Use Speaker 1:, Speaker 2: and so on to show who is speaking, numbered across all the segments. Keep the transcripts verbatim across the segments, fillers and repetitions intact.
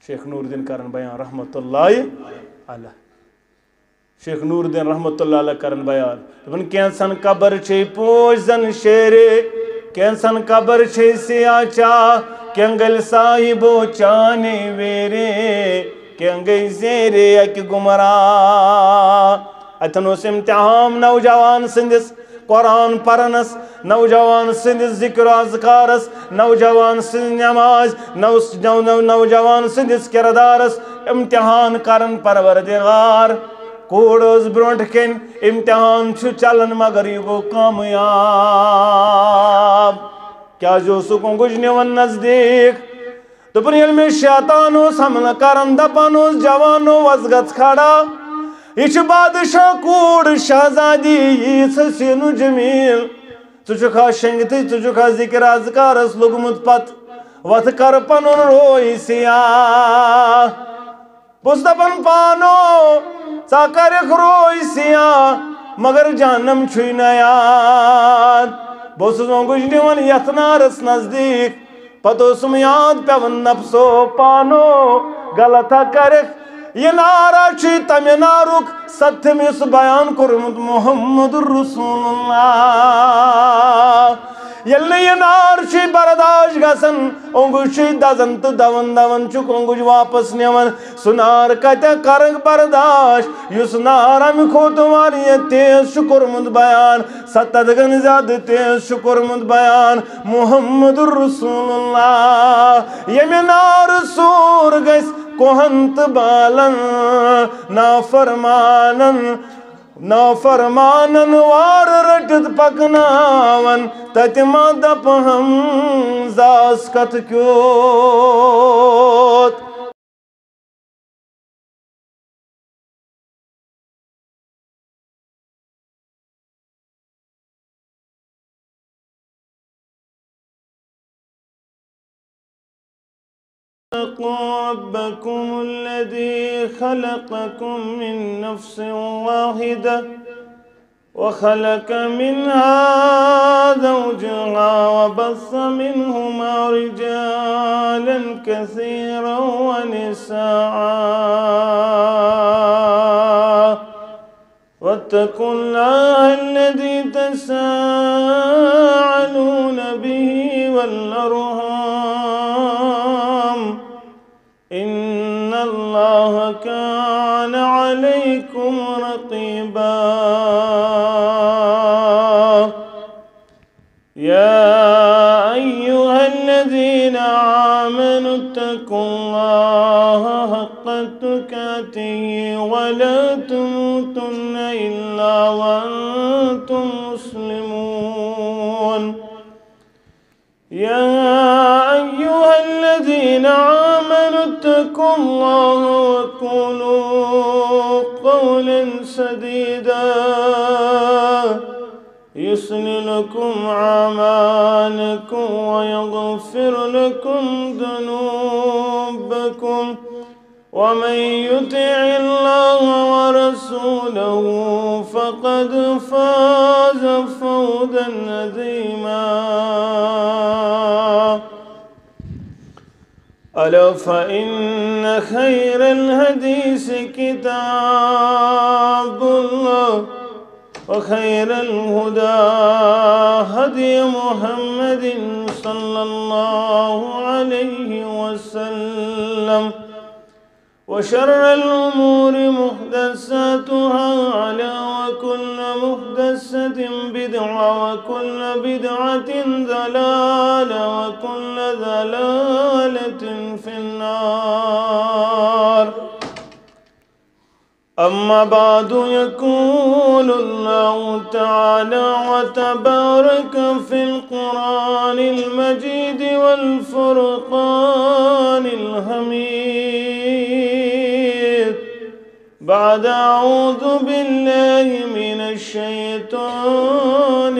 Speaker 1: शेख नूरुद्दीन करन बयान रहमतुल्लाह अलैह शेख नूरुद्दीन रहमतुल्लाह अलैह करन बयान दपन कैंसन कबर छे पोजन शेरे कैंसन कबर छे सियाचा केंगल साहिबो चाने वेरे केंगई जेरे अक गुमरा अतन उस इम्तिहान नौजवान सिंदिस कुरान परनस नौजवान सिंदिस जिक्र अज़कारस नौजवान सिंद नमाज नौ नौजवान सिंदिस किरदारस इम्तिहान करन परवरदिगार कोड़स ब्रोंठ कन इम्तिहान छु चलन मगर यह गो कामयाब क्या जो सुकुं गुज निवन नजदीक दोपन ये में शैतान हमला करन दपान जवानो वजगत खड़ा यह बादशाह कोड़ शहजादी हसीनु जमील चुखा शंगत चुखा जिक्र अज़कारस लोगमुत पत वत कर पन रोई सिया पुस दपन पानो चा कर रोई सिया मगर जानम छुई नयाद बहुत गुज निवन यथ नारस नजदीक पतोसम याद पेवन नफसो पानो गलत कर ये नारा तमे नारुक सत्यम इस बयान कोरमुत मोहम्मद रसूलुल्लाह यल्ले ये नार बर्दाश्त गसन ओंगुश दजन तो दवन दवन चुक ओंगुश वापस निवन सुनार कत कर बर्दाश्त युस नार अम खोत वारिय तेज शुकुरमुत बयान सतदगन ज्यादा तेज शुकुरमुत बयान मोहम्मद रसूलुल्लाह यमे नार सूर गस कोहंत बालन नाफरमानन नाफरमानन वार रटत पकनावन ततिमा दप हम जास कत क्योत रब्बकुम الذي خلقكم من نفس واحدة وخلق منها زوجها وبث منهما رجالا كثيرا ونساء واتقوا الله الذي تساءلون به والأرحام إن الله كان عليكم رقيبا يا أيها الذين آمنوا اتقوا الله حق تقاته ولا تموتن إلا وأنتم مسلمون يا أيها الذين آمنوا اتقوا الله وقولوا قولا سديدا يصلح لكم أعمالكم ويغفر لكم ذنوبكم ومن يطع الله ورسوله فقد فاز فوزا عظيما ألا فإن خير الحديث كتاب الله وخير الهدى هدي محمد صلى الله عليه وسلم وشر الأمور محدثاتها على وكل محدثة بدعة وكل بدعة ضلالة وكل ضلالة في النار أما بعد يقول الله تعالى وتبارك في القرآن المجيد والفرقان الحميد بعد أعوذ بالله من الشيطان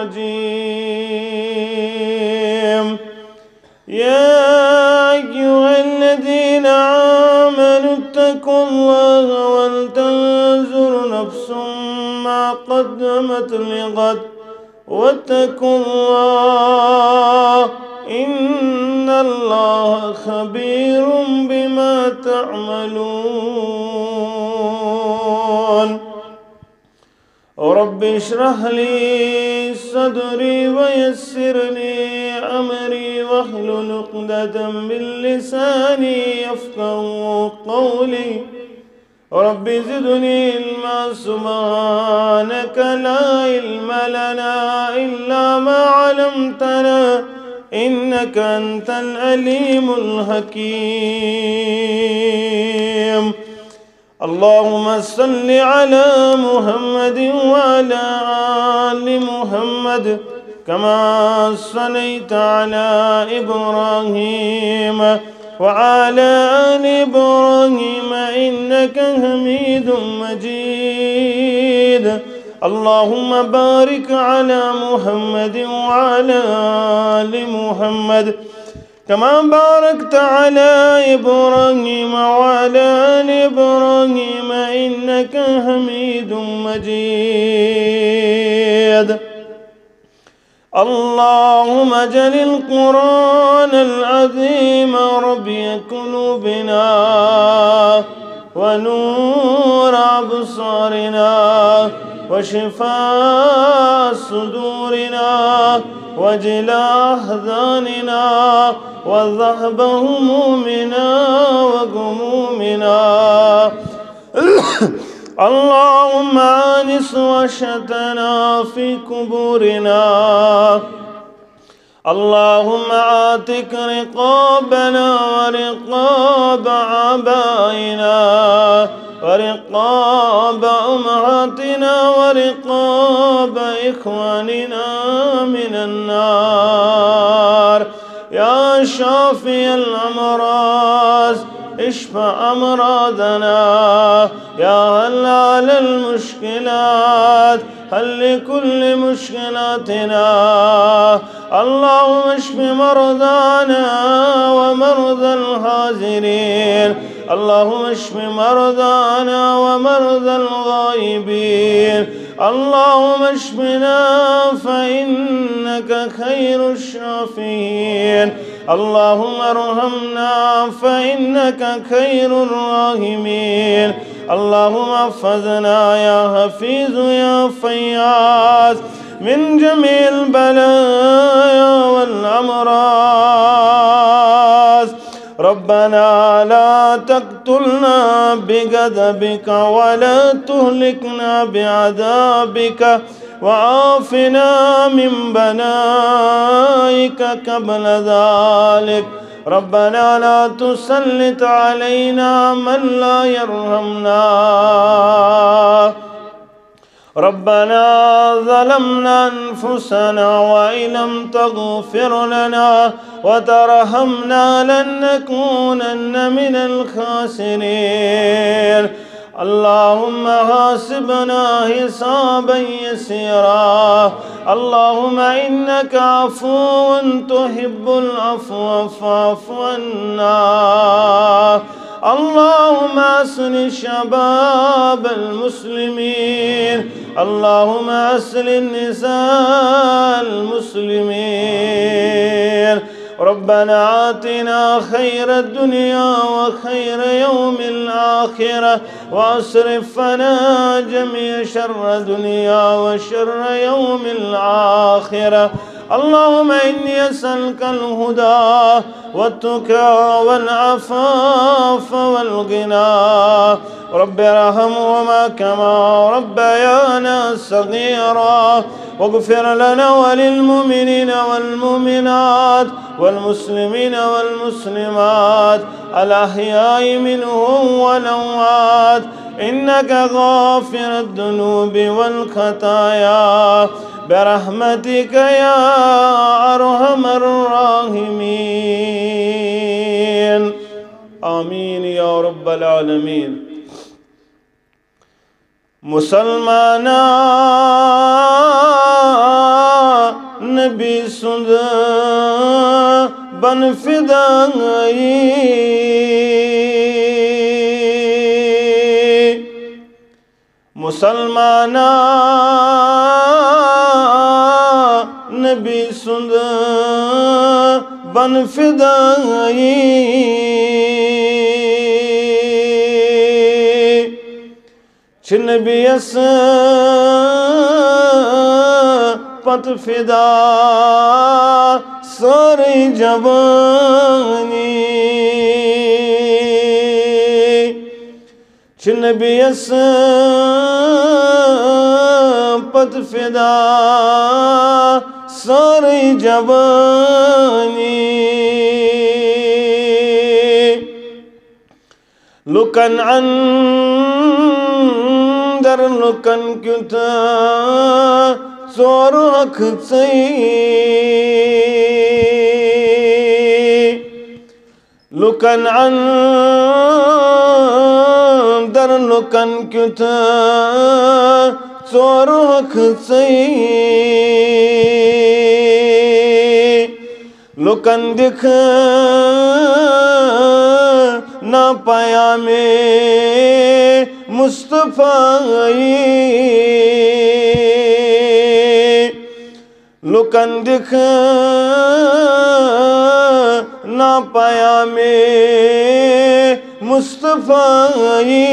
Speaker 1: الرجيم يا أيها الذين آمنوا اتقوا الله ولتنظر نفس ما قدمت لغد واتقوا الله إن الله خبير بما تعملون رب اشرح لي صدري ويسر لي أمري واحلل عقدة من لساني يفقهوا قولي رب زدني علما سبحانك لا علم لنا إلا ما علمتنا إنك أنت العليم الحكيم اللهم صل على محمد وعلى آل محمد كما صليت على إبراهيم وعلى آل إبراهيم إنك حميد مجيد اللهم بارك على محمد وعلى آل محمد كما باركت على إبراهيم وعلى آل إبراهيم إنك حميد مجيد اللهم اجعل القرآن العظيم ربيع قلوبنا ونور أبصارنا وشفاء صدورنا وجلاء أحزاننا وذهب همومنا وغمومنا اللهم آنس وحشتنا في قبورنا اللهم آتك رقابنا ورقاب آبائنا ورقاب أمهاتنا ورقاب إخواننا من النار يا شافي الأمراض اشف أمراضنا يا حلال المشكلات حل كل مشكلاتنا اللهم اشف مرضانا ومرضى الحاضرين اللهم اشف مرضانا ومرضى الغائبين اللهم اشفنا فإنك خير الشافين اللهم ارحمنا فإنك خير الراحمين اللهم احفظنا يا حفيظ يا فياض من جميع البلايا والأمراض ربنا لا تقتلنا بغضبك ولا تهلكنا بعذابك وعافنا من بلائك قبل ذلك ربنا لا تسلط علينا من لا يرحمنا ربنا ظلمنا أنفسنا وإن لم تغفر لنا وترحمنا لنكونن من الخاسرين اللهم حاسبنا حسابا يسيرا اللهم إنك عفو تحب العفو فاعف عنا اللهم أصلح شباب المسلمين اللهم أصلح نساء المسلمين ربنا آتنا خير الدنيا وخير يوم الآخرة واصرف عنا جميع شر الدنيا وشر يوم الآخرة اللهم إني أسألك الهدى والتقى والعفاف والغنى رب ارحمهما كما ربيانا صغيرا واغفر لنا وللمؤمنين والمؤمنات والمسلمين والمسلمات الأحياء منهم والأموات إنك غافر الذنوب والخطايا برحمتك يا أرحم الراحمين آمين يا رب العالمين مسلمانا نبی سند بن فدائی مسلمانا نبی سند बन फिदाई नबियस पत फिदा सारी जवानी नबियस पत फिदा सारी जवानी लुकन अंदर लुकन क्युत चोर हक लुकन अंदर लुकन क्युत चोर हक लुकन दिख न पाया में मुस्तफाई लुकन दिख न पाया में मुस्तफाई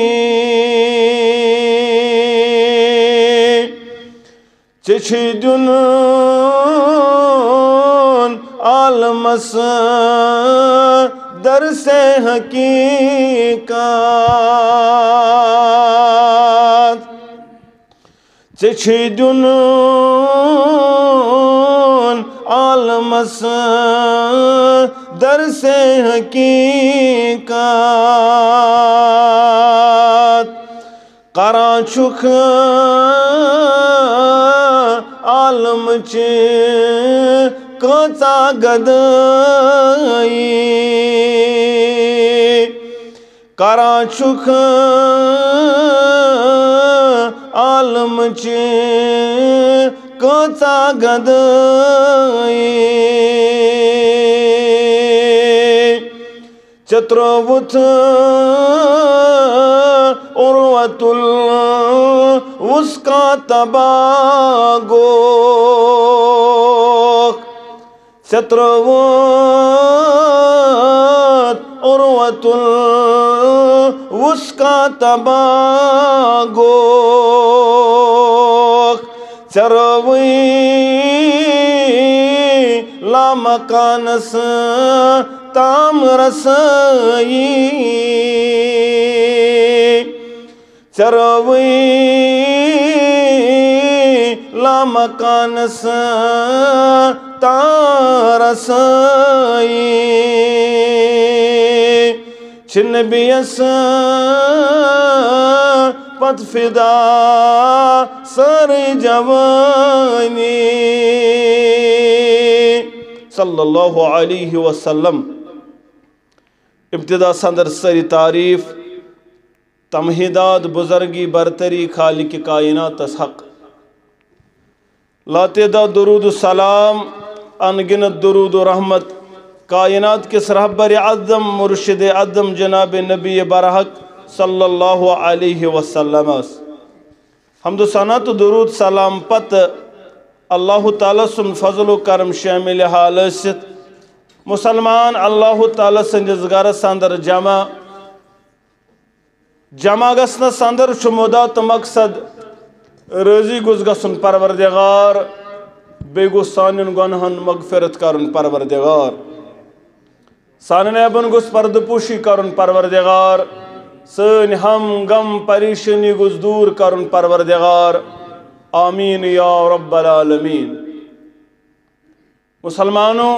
Speaker 1: चिछी दुन आलमस दर से हकीकत चिछी दुन आलमस दर से हकीकत करा चुख आलम चे कचा गदाई करा चुख आलम चे कचा गदाई चत्रोवुथ उर्वतुल उसका तबागो चत्रोवुथ उर्वतुल उसका तबागो चरवी लामकानस ताम रसई चरवी लामकानस तारसई नबियस पत फिदा सारी जवानी सल्लल्लाहु अलैहि वसल्लम इब्तिदा संदर सारी तारीफ तमहीदात बुजर्गी बरतरी खालिक कायनात हक लातेदा दुरूद सलाम अनगिनत दुरूद रहमत कायनात के रहबर आज़म मुर्शिद आज़म जनाब नबी बरहक सल्लल्लाहु अलैहि वसल्लम हमदो सना तो दुरूद सलाम पत अल्लाह ताला सुन फजल करम शामिल हाल मुसलमान अल्लाह ताला संदिस गरस अंदर जमा जमा गसनस अंदर मुदा तो मकसद रजी गुस गसन परवरदिगार बे गो सानिन गुनहन मगफिरत करन परवरदिगार सानिन ऐबन गुस पर्दपुशी करन परवरदिगार सन हम गम परेशानी गुस दूर करन परवरदिगार आमीन या रब्बल आलमीन। मुसलमानों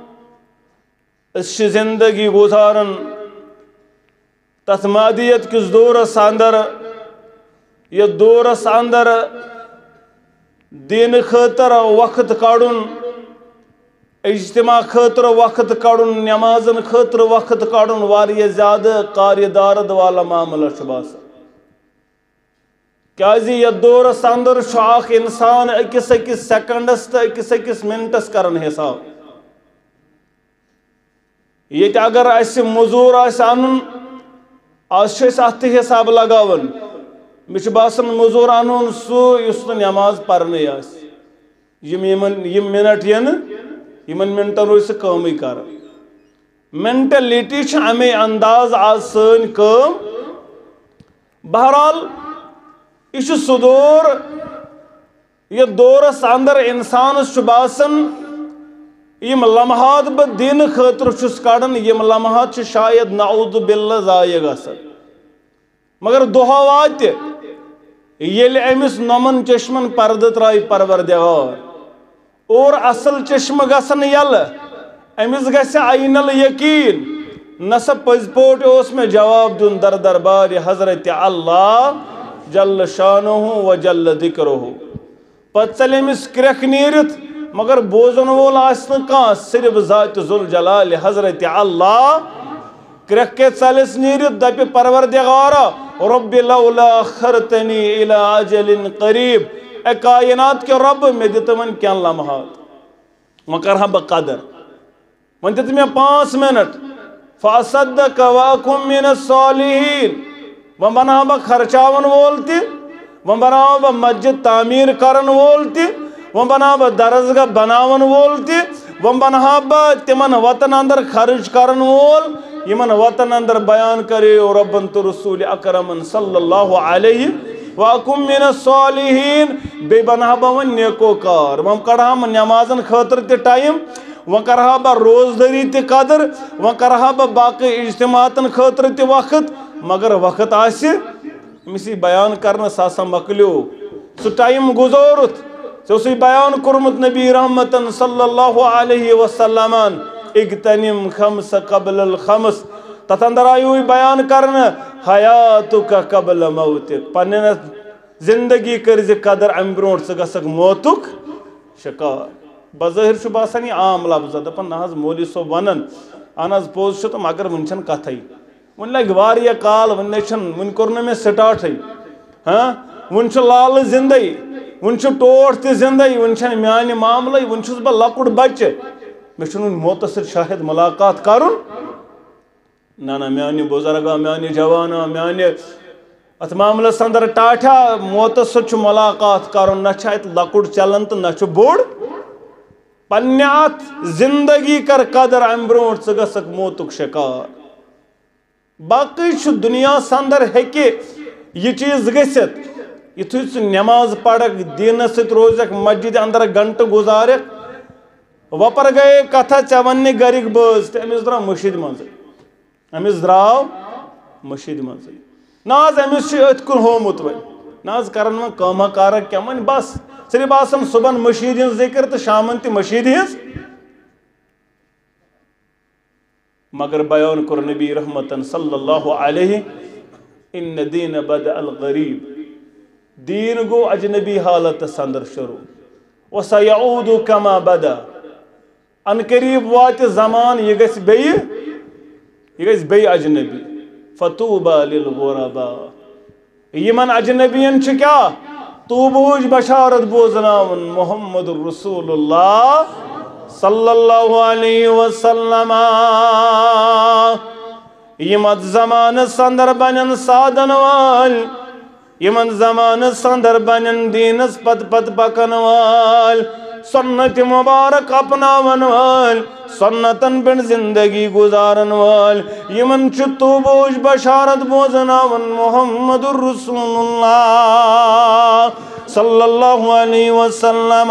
Speaker 1: इस जिंदगी गुजारन तस्मादियत किस दौरस अंदर ये दौरस अंदर दिन खतर वक्त काड़ुन इज्तिमा खतर वक्त काड़ुन नमाजन खतर वक्त काड़ुन वारिया ज्यादा कार्यदारद वाला मामला शुबास क्या ये दौरस अंदर शाख इंसान अकिस अकिस सेकंडस तो अकिस अकिस मिनटस करन हिसाब ये अगर अस मजूर अन आज अत हिसाब लगावन मे बासान मजूर अन सह नमाज पर्न यम मिनट यन यमन मिनटन रोज कम कर मेंटलिटी अमे अंदाज आज सन कम बहरहाल यह सह दौर ये दौरस अंदर इंसान बासन यम लम्हात बह दिन खतर कड़न यम लम्हात शायद नाउज़ु बिल्लाह ज़ाय गसन मगर दुहा वात येल अमिस नमन चश्मन पर्द त्राय परवरदिगार और असल चश्म गसन यल अमिस गस आइनल यकीन नस पज पोट ओस में जवाब दुन दर दरबार हजरत अल्लाह जल शानुहु व जल दिक्रुहु पत चल अमिस क्रख नीरित मगर बोजन वोल आसन कह सिर्फ ज़ात ज़ुल जलाल हजरत अल्लाह क्रख के चलस नीरित दप परवरदिगारा रब्बि लौला अख्खरतनी इला अजलिन करीब ए कायनात के रब मे दित वन क्या लम्हात वन कर बह कदर वन दित मे पाँच मिनट फअसद्दक़ व अकुम मिनस सालिहीन वन बना बह खर्चावन वोल ति वन बना बह मस्जिद तामीर करन वोल ति वन बना बह दरसगाह बनावन वोल ति वन बना बह तिमन वतन अंदर खर्च करन वोल यमन वतन अंदर बयान करे रब्बन तो रसूल अकरमन सल्लल्लाहु अलैहि व अकुम मिनस सालिहीन बे बना बह वन नेकोकार वन कढ़ा नमाजन खतर ते टाइम वन करहा बह रोजदारी ते कदर वन करहा बह बाकी इज्तिमातन खतर ते वक्त मगर वक्त आसि मिसी बयान करना सासा मकलियो सु टाइम गुजोरुत सो बयान कुरमुत नबी रहमतन सल्लल्लाहु अलैहि वसल्लमन इग्तनिम खम्स क़ब्ल अल खम्स तथ अंदर आयु बयान करना हयातुका क़ब्ल मौतिक पन्ने जिंदगी कर कदर अम ब्रोट स गसक मौतुक शिकार बज़ाहिर बासान यह आम लफ्ज़ दपान ना मौलवी सोब वनान अहन पोज तो मगर वन छन कथ वन लग वारिया काल वन वन कोर मे स्टार्ट हाँ वन लाल जिंदे वन टोट त जिंदे वन म्यान मामल वन बह लकुट बच्चे मे मौत शायद मुलाकात कर ना ना म्यान बुजुर्गा म्यान जवाना म्यान अत मामलस अंदर टाठा मौत सत मुलाकात कर ना लकुट चलन तो ना बोड़ पन्ने जिंदगी कर कदर अम ब्रोट च गसक मौतुक शिकार बाकी दुनिया अंदर हेके यह चीज गसित युथु नमाज पढ़क दीन सत रोजक मस्जिद अंदर घंट गुजार वपर गए कथा चे वन गरिक बज तो अमिस द्राव मशीद मज अमिस द्राव मशीद मज ना अमिस अथ कुन होमुत वन ना कर वन कमा कार क्या वन बस सिर्फ आसन सुबह मशीद हज जिक्र तो शामन ति मशीद हज मगर बयान कर नबी रहमतन सल्लल्लाहु अलैहि इन दीन बद अल गरीब दीन गो अजनबी हालत अंदर शुरू व सयऊदु कमा बदा अन करीब वात जमान यह गस बे यह गस बे अजनबी फतूबा लिल गुरबा यमन अजनबियन छ क्या तूबूज बशारत बोजनावन मोहम्मद रसूलुल्लाह सल्लल्लाहु अलैहि वसल्लम यमत जमान संदर बनन साधन वाल यमन जमान संदर बनन दीनस पद पद पकन वाल सुन्नत मुबारक अपनावन वाल सुन्नतन बिन जिंदगी गुजारन वाल यमन तूबूज बशारत बोजनावन मोहम्मदुर रसूलुल्लाह सल्लल्लाहु अलैहि वसल्लम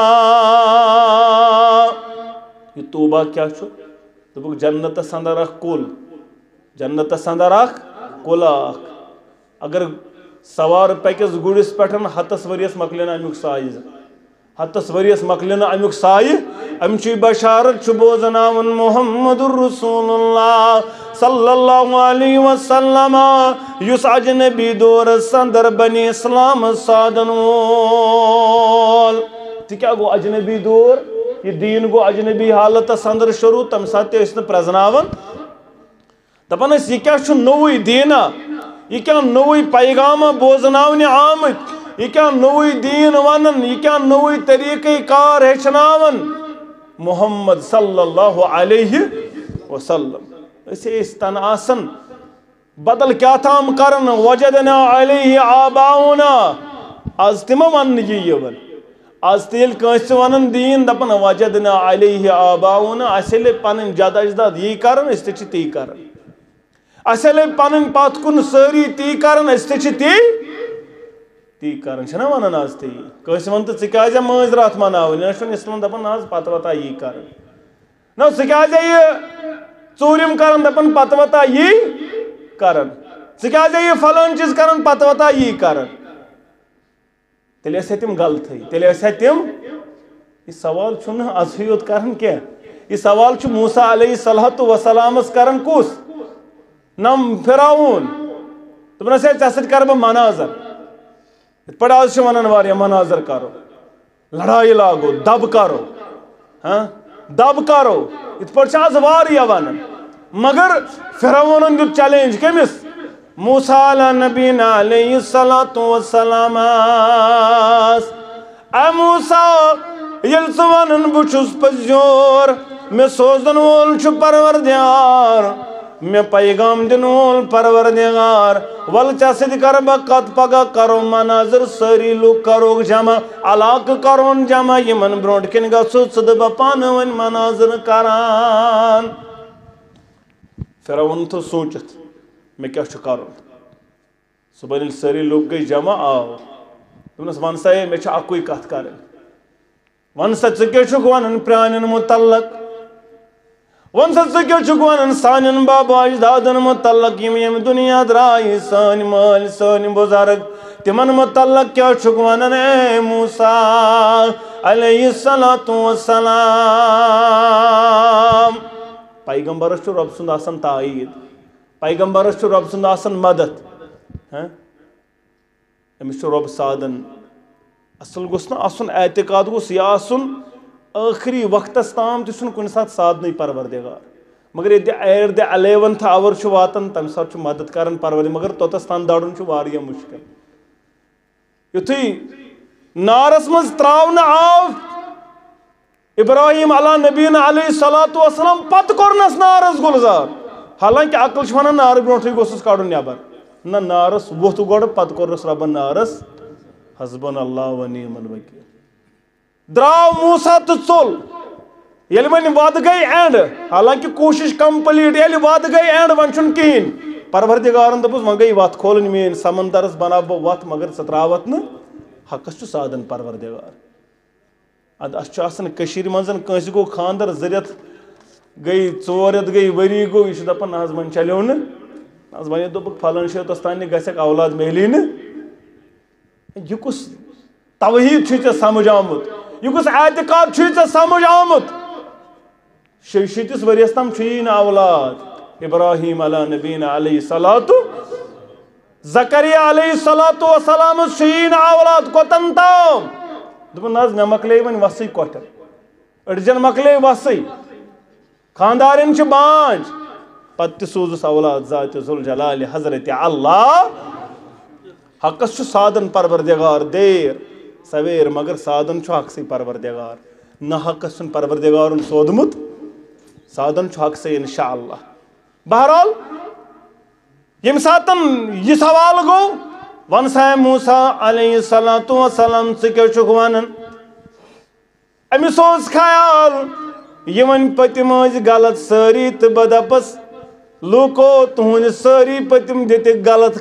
Speaker 1: ये तूबा क्या छो दोपुक जन्नत अंदर अख कुल जन्नत अंदर अख कुल अगर सवार पकिस गुड़िस पे हतस वरियस मकलिन अमुक साय हतस वरियस मकलिन अमुक साय अम बशारत बोजनावन मुहम्मदुर रसूलुल्लाह सल्लल्लाहु अलैहि वसल्लम युस अजनबी दौर अंदर बनी इस्लाम साधन वोल तो क्या गो अजनबी दौर ये दीन गो अजनबी हालत अंदर शुरू तम सात प्रजनावन दपान यह क्या नोई दीना यह क्या नोई पैगाम बोजनावन आमत यह क्या नोई दीन वन यह क्या नोई तरीक़े कार हेचनावन मोहम्मद सल्लल्लाहु अलैहि वसल्लम तन आसन बदल क्या थाम करन वजदना अलैहि आबाउना आज तिम वन ये वन आज तेल कंस वन दीन दपन वजदना अलैहि आबाउना असल पन जद अजदाद यी करन अस ते ती करन असल पन पत कुन सारी ती करन अस ते ती ती करन छना वनान आज ती कंस वन तो क्या मज रात मनावन इस्लाम दपन आज पत वता यी करन न क्या ये चूरिम करन दपन पत वता यी करन क्या ये फलान चीज करन पत वता यी करन तेल तम गलत तेल तम यह सवाल अज योत कर यह सवाल मूसा अलैहिस्सलातु वस्सलामस कर कुस नम फिरौन दोपन ऐ सत कर मनाजर इत पे आज वन वारिया मनाजर करो लड़ाई लागो दब करो हाँ दब करो इत पे आज वारिया वन मगर फिरौन दित चैलेंज कमिस मूसा नबीना अलैहिस्सलातु वस्सलाम ए मूसा येल स वनन बह छुस पजोर मे सोजन वोल छु परवरदिगार मे पैगाम दिन वोल परवरदिगार वल चा सत कर बह कत पगह करो मनाजर सारी लूक करो जमा अलाक करोन जमा यमन ब्रोट किन गो सद बह पान वन मनाजर करान फिरौन तो सोचित मे क्या कर सुबह सारी लोग गई जमा आव दोपस वन सा मे अकुई कत कर वन सा क्या वन प्रान मुतलक वन सा क्या वन सान बाबा अजदादन मुतलक यम दुनिया द्राय सान माल सान बुजुर्ग तिमन मुतलक क्या वन ए मूसा अलैहिस्सलातु वस्सलाम पैगंबरस छु रब सुंद आसन ताईद पैगंबरस छु रब सुंद आसन मदद अमिस रब सादन असल गोस ना आसन एतिकाद गोस यह आसन आखिरी वक्तस ताम तुन कुन सात सादन परवरदिगार मगर ये एर द अलेवंथ आवर छु वातन तम सात छु मदद करन परवरदिगार मगर तोतस तान दाड़न छु वारिया मुश्किल युथी नारस मज त्रावन आव इब्राहिम अला नबीन अलैहिस्सलातु वस्सलाम पत कोरनस नारस गुलजार हालांकि अकल वन नार ब्रोट गोस कड़न नबर ना नारस वोथ गोड़ पत कोरस रबन नारस हस्बन अल्लाह व निअमल वकील द्राव मूसा तो चोल ये वन वद गई एंड हालांकि कोशिश कंप्लीट ये वद गई एंड वन छुन कहीं परवरदिगारन दपुस वन गई वत खोलन मेन समंदरस बना बह वत मगर स त्रावत न हकस छु सादन परवरदिगार अद अस मन कंस गो खानदर जरियत गई चोरत गई वरी गो यह दपान आज वन चलो न आज वन दोप फलान शेतस तान गक औलाद मेहली न यह कुस तवहीद चे समझ आमुत यह कुस एतिकाद चे समझ आमुत शशीतिस वरियस तम यह औलाद इब्राहिम अला नबीना अलैहिस्सलातु ज़करिया अलैहिस्सलातु वस्सलाम यह औलाद कोतन ताम दोपन मे मकले वन वसई कोटन अड़जन मकले वसई खानदारन बांझ पत सूजस औलाद ज़ात ज़ुल जलाल हजरत अल्लाह हकस सादन परवरदिगार देर सवेर मगर सादन हकस परवरदिगार न हकस परवरदिगार सोदमुत सादन हकस इंशाअल्लाह बहरहाल यम सातन यह सवाल गो वन सा मूसा अलैहिस्सलातु वस्सलाम क्या वन अमिस ख्याल यह वन पतिम गलत सारी तो बदपस लूको तुहद सारी पतिम दित गलत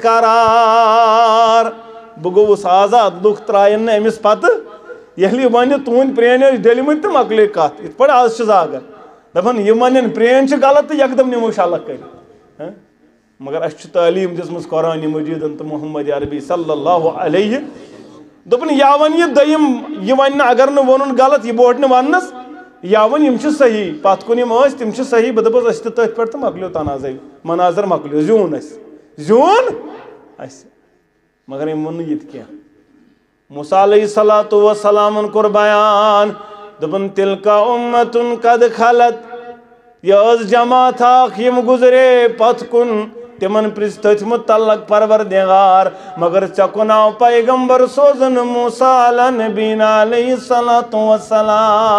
Speaker 1: करार बह गोस आजाद लूक त्रायन अमिस पत ये वन तुहद प्रेन डलमत तो मकल कत इत पे आज जागर दपान यह वन प्रेन गलत तो यकदम निमो शलक कर मगर अस तालीम दिसम कुरान मजीदन तो मोहम्मद अरबी सल्लल्लाहु अलैहि दोपन या वन यह दयम यह वन अगर न वोन गलत यह बोट न वनस या वन यम सही पत कुन यम तम सही बह दपस अस तथ पे तो मकलो तनाज़ मनाजर मकलो जून अस जून अस मगर यम वो ये क्या मूसा अलैहिस्सलातु वस्सलाम कोर बयान दोपन तिलका उम्मतुन कद खलत यह जमात यम गुजरे पत कुन तिमन पृथ मुतल्लक परवरदिगार मगर चकुनाव पैगंबर सोजन मूसा अला नबीना अलैहिस्सलातु वस्सलाम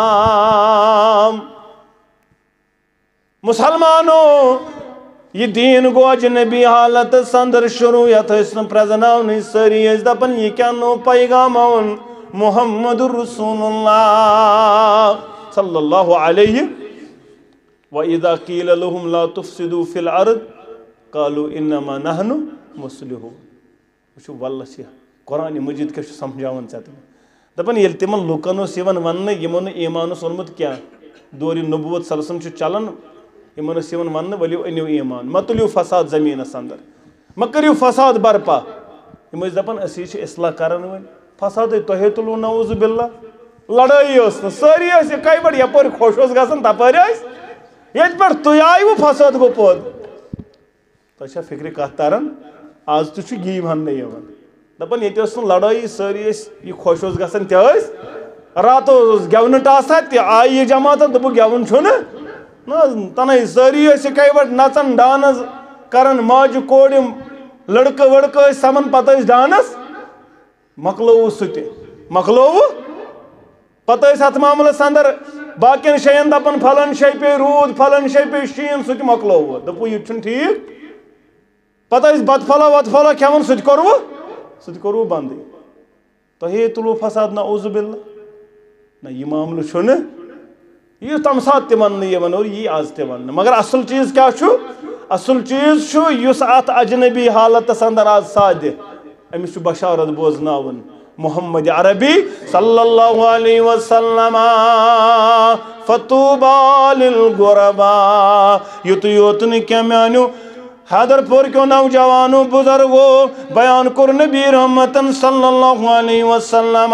Speaker 1: मुसलमानों यह दीन गो अजनबी हालत संदर शुरू यथ प्रजनावन सारी दपन यह क्या नो पैगाम मुहम्मदुर रसूलुल्लाह सल्लल्लाहु अलैहि व इज़ा क़ील लहुम ला तुफ़सिदू फ़िल अर्द क़ालू इन्नमा नहनु मुस्लिहून। वुचो वल्लाह छे कुरान मजीद के समझावन ज़ात दपन ये तिमन लुकन यवन वन यमो ईमान ओनमुत क्या दौर नबूवत सलसम चलान यमन यवन वन वलियो अनियो ईमान म तुलियो फसाद जमीनस अंदर म करियो फसाद बर्पा यम दपान अस इस्लाह करान वन फसाद तुहे तुलो नऊज़ बिल्ला लड़ाई सारी कई बड़ यप खुश गसान तपर ये पे तुम आयु फसाद गो पौध तुम फिक्र कत तारान आज तुम यी वन दपान ये लड़ाई सारी यह खुश गसान तस रात गेवन टासा आई यह जमात दोप गेवन तन सारी कई बड़ नचन डांस करान माज कोड़ लड़क वड़क समान पत डांस मकलोव सह मकलोव पत अत मामलस अंदर बाकियन शयन दपान फलान शे पे रूद फलान शे पे शीन सह मकलोव दोप यह ठीक पत बत फला वत फला खेवन सह कर्व सह कर्व बंद तुहे तुलो फसाद नऊज़ बिल्ला ना यह मामल यह तम सात वन और यह आज वन मगर असल चीज क्या असल चीज अत अजनबी हालत अंदर आज साद अमिस बशारत बोजनावन मुहम्मद अरबी सल्लल्लाहु अलैहि वसल्लम फतूबा लिल गुरबा युत योत न क्या मानो हैदरपुर क्यों नौजवानों बुजुर्गो बयान कर नबी रहमतन सल्लल्लाहु अलैहि वसल्लम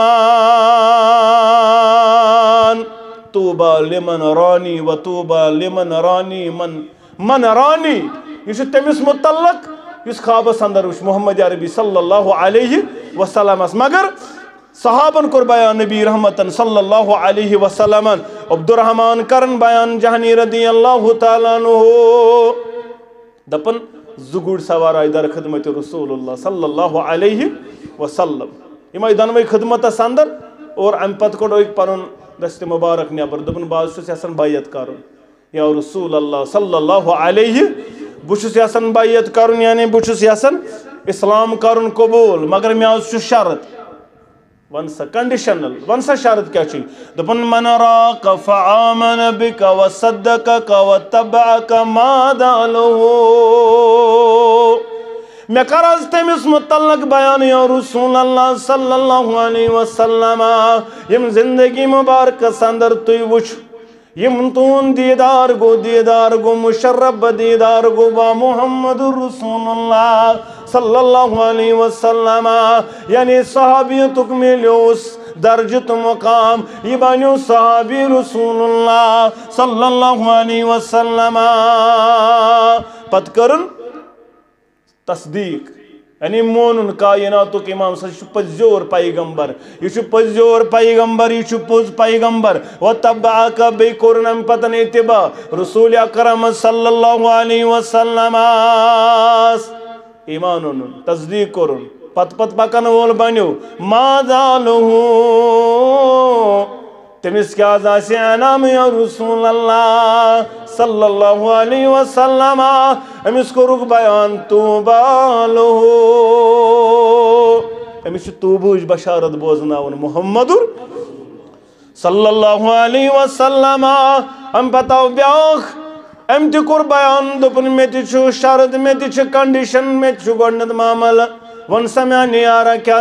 Speaker 1: तूबा लिमन रानी व तूबा लिमन रानी मन मन रानी यह तमिस मुतल्लक इस ख्वाबस अंदर वुच मुहम्मद अरबी सल्लल्लाहु अलैहि वसल्लम मगर सहाबन कोर बयान नबी रहमतन सल्लल्लाहु अलैहि वसल्लम अब्दुर्रहमान करन बयान जहानी रदियल्लाहु ताला अन्हु दपन जुगुड़ सवार आय दर खिदमत रसूलुल्लाह सल्लल्लाहु अलैहि वसल्लम यम आय दनवे खिदमतस अंदर और अम पत कोड़ पन दस्त मुबारक नबर दपन बाज यसान बैत कर या रसूल अल्लाह सल्लल्लाहु अलैहि बुछुस यसान बैत कर यानी बुछुस यसान इस्लाम कर कबूल मगर मे आज शर्त वन सा कंडीशनल वन सा शर्त क्या दपन मन राक फआमन बिका व सद्दक़क व तबअक मादा लहू मे कर आज तमिस मुतल्लक बयान या रसूल अल्लाह सल्लल्लाहु अलैहि वसल्लम यम जिंदगी मुबारक अंदर तुई वुच यम तून दीदार गो दीदार गो मुशर्रफ दीदार गो बा मुहम्मदुर रसूलुल्लाह सल्लल्लाहु अलैहि वसल्लम यानी सहाबियतुक मिलोस दर्जत मुकाम ये बनो सहाबी रसूलुल्लाह सल्लल्लाहु अलैहि वसल्लम पत करन तस्दीक यानी मोन कायनातुक इमाम सह पजोर पैगंबर यह पजोर पैगंबर यह पोज पैगंबर व तबअक बे कोरन पतन इत्तिबा रसूल अकरम सल्लल्लाहु अलैहि वसल्लम ईमान ओनुन तस्दीक कोरुन पत पत पकन वोल बनो माजा लहू तमिस क्या आसे अनाम या रसूल अल्लाह सल्लल्लाहु अलैहि वसल्लम अमिस कोरुक बयान तूबा लहू अमिस तूबुज बशारत बोजनावन मुहम्मदुर सल्लल्लाहु अलैहि वसल्लम अम बताओ ब्याख अम त कोर बयान दोपन मे त शर्त मे त कंडीशन मे त गोडनत मामल वन समय यारा क्या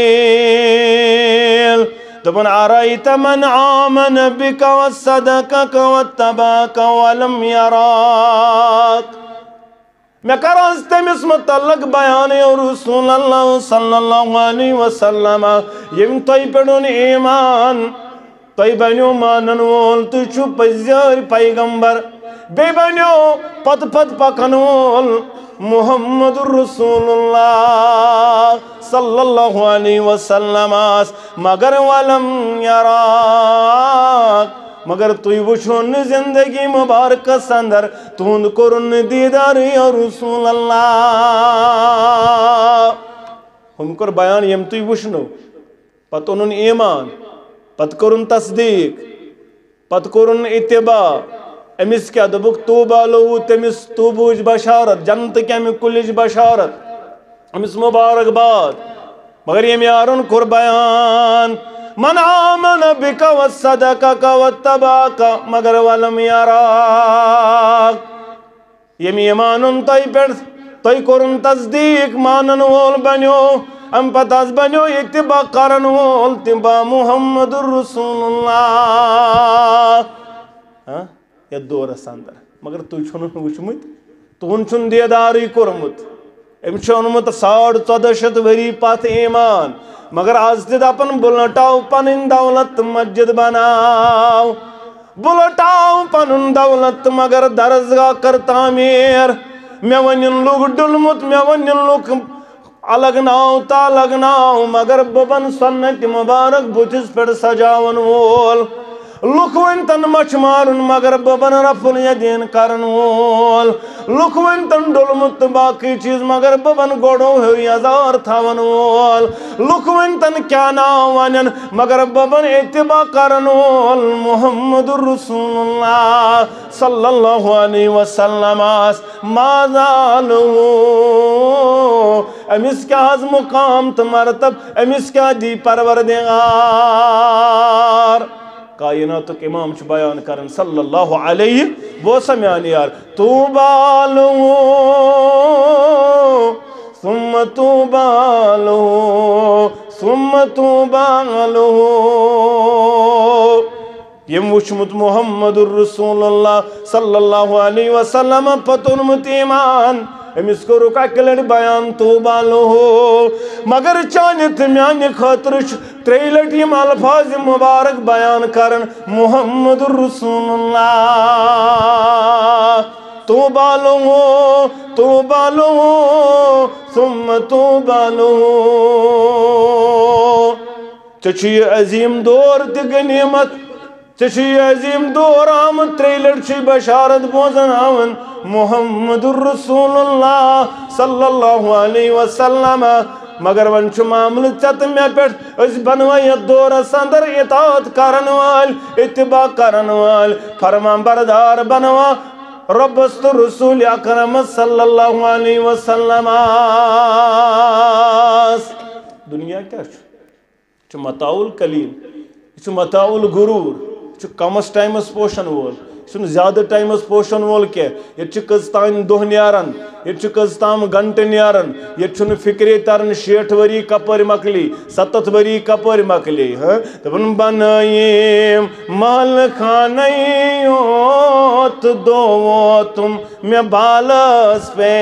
Speaker 1: दलील दोपन अरायत मन आमन बिका व सदक़क व तबअक वलम यराक मे कर आज तमिस मुतल्लक बयान या रसूल अल्लाह सल्लल्लाहु अलैहि वसल्लम यम तोय पेडोन ईमान तोय बनो मानन वोल तु छु पजर पैगंबर बे बनो पत पत पकन वोल मुहम्मदुर रसूलुल्लाह सल्लल्लाहु अलैहि वसल्लम मगर वलम यराक मगर तुई वुचुन जिंदगी मुबारक अंदर तुंद कोरुन दीदार या रसूल अल्लाह हम कर बयान यम तुई वुचनो पत ओनुन ईमान पत कोरुन तस्दीक पत कोरुन इत्तिबा अमिस क्या दोबुक तूबा लहू तमिस तूबुज बशारत जन्नत क्या कुलिज बशारत अमिस मुबारकबाद मगर ये यारुन कुर बयान मन आमन बिका वसदका वत्तबाका मगर वलम यराक यम ईमानुन तय पे तय कोरुन तस्दीक मानन वोल बनो अम पतास बनो इत्तिबा करन वोल तिबा मुहम्मदुर रसूलुल्लाह हाँ ये दोरस अंदर मगर तु छुन वुचमुत तुन छुन दीदार कोरमुत अमिस ओनमुत साढ़ चौदह शत वरी पथ ईमान मगर आज ते दपन बुलटाओ पन दौलत मस्जिद बनाओ बुलटाओ पन दौलत मगर दरसगाह कर तामीर मे वन लुक डुलमुत मे वन लुक अलग नाव तालग नाव मगर बबन सन्नत मुबारक बुथिस पे सजावन वोल लुक वन तन मछ मारुन मगर बबन रफुल यदीन करन वोल लुक वन तन डुलमुत बाकी चीज मगर बबन गोड़ो हजार थावन वोल लुक वन तन क्या नाव वनन मगर बबन इत्तिबा करन वोल मुहम्मदुर रसूलुल्लाह सल्लल्लाहु अलैहि वसल्लम माजालु अमिस क्या मुकाम तो मरतब अमिस क्या दी परवरदिगार कायनात के इमाम बयान करन सल्लल्लाहु अलैहि वसल्लम यार तूबालु सुम्म तूबालु सुम्म तूबालु यम वुचमुत मुहम्मदुर रसूलुल्लाह सल्लल्लाहु अलैहि वसल्लम पतुनमुत ईमान अमिस को रुका कलड़ बयान तूबालो हो मगर चानित म्यान खतर त्रे लट यम अल्फाज मुबारक बयान करन मुहम्मदुर रसूलुल्लाह तूबालो हो तूबालो हो सुम्म तूबालो चची अजीम दौर ते गनीमत चशी अजीम दौर आमद त्रे लट बशारत बोजन आवन मुहम्मदुर रसूलुल्लाह सल्लल्लाहु अलैहि वसल्लम मगर वन मामल चत मे पे बनवा ये दौरस अंदर इतात करन वाल इत्तिबा करन वाल फरमान बरदार बनवा रब्बस्त रसूल अकरम सल्लल्लाहु अलैहि वसल्लम दुनिया क्या छु मताउल कलील छु मताउल गुरूर छु कमस टाइमस पोषण वोल ज्यादा टाइमस पोषण वोल क्या ये कज तान दोह नारान ये कज ताम गंट नारान ये फिक्रे तरन शेठ वरी कपर मकली सतत वरी कपर मकली हाँ दपन बनाइम माल खानत दो तुम मे बालस पे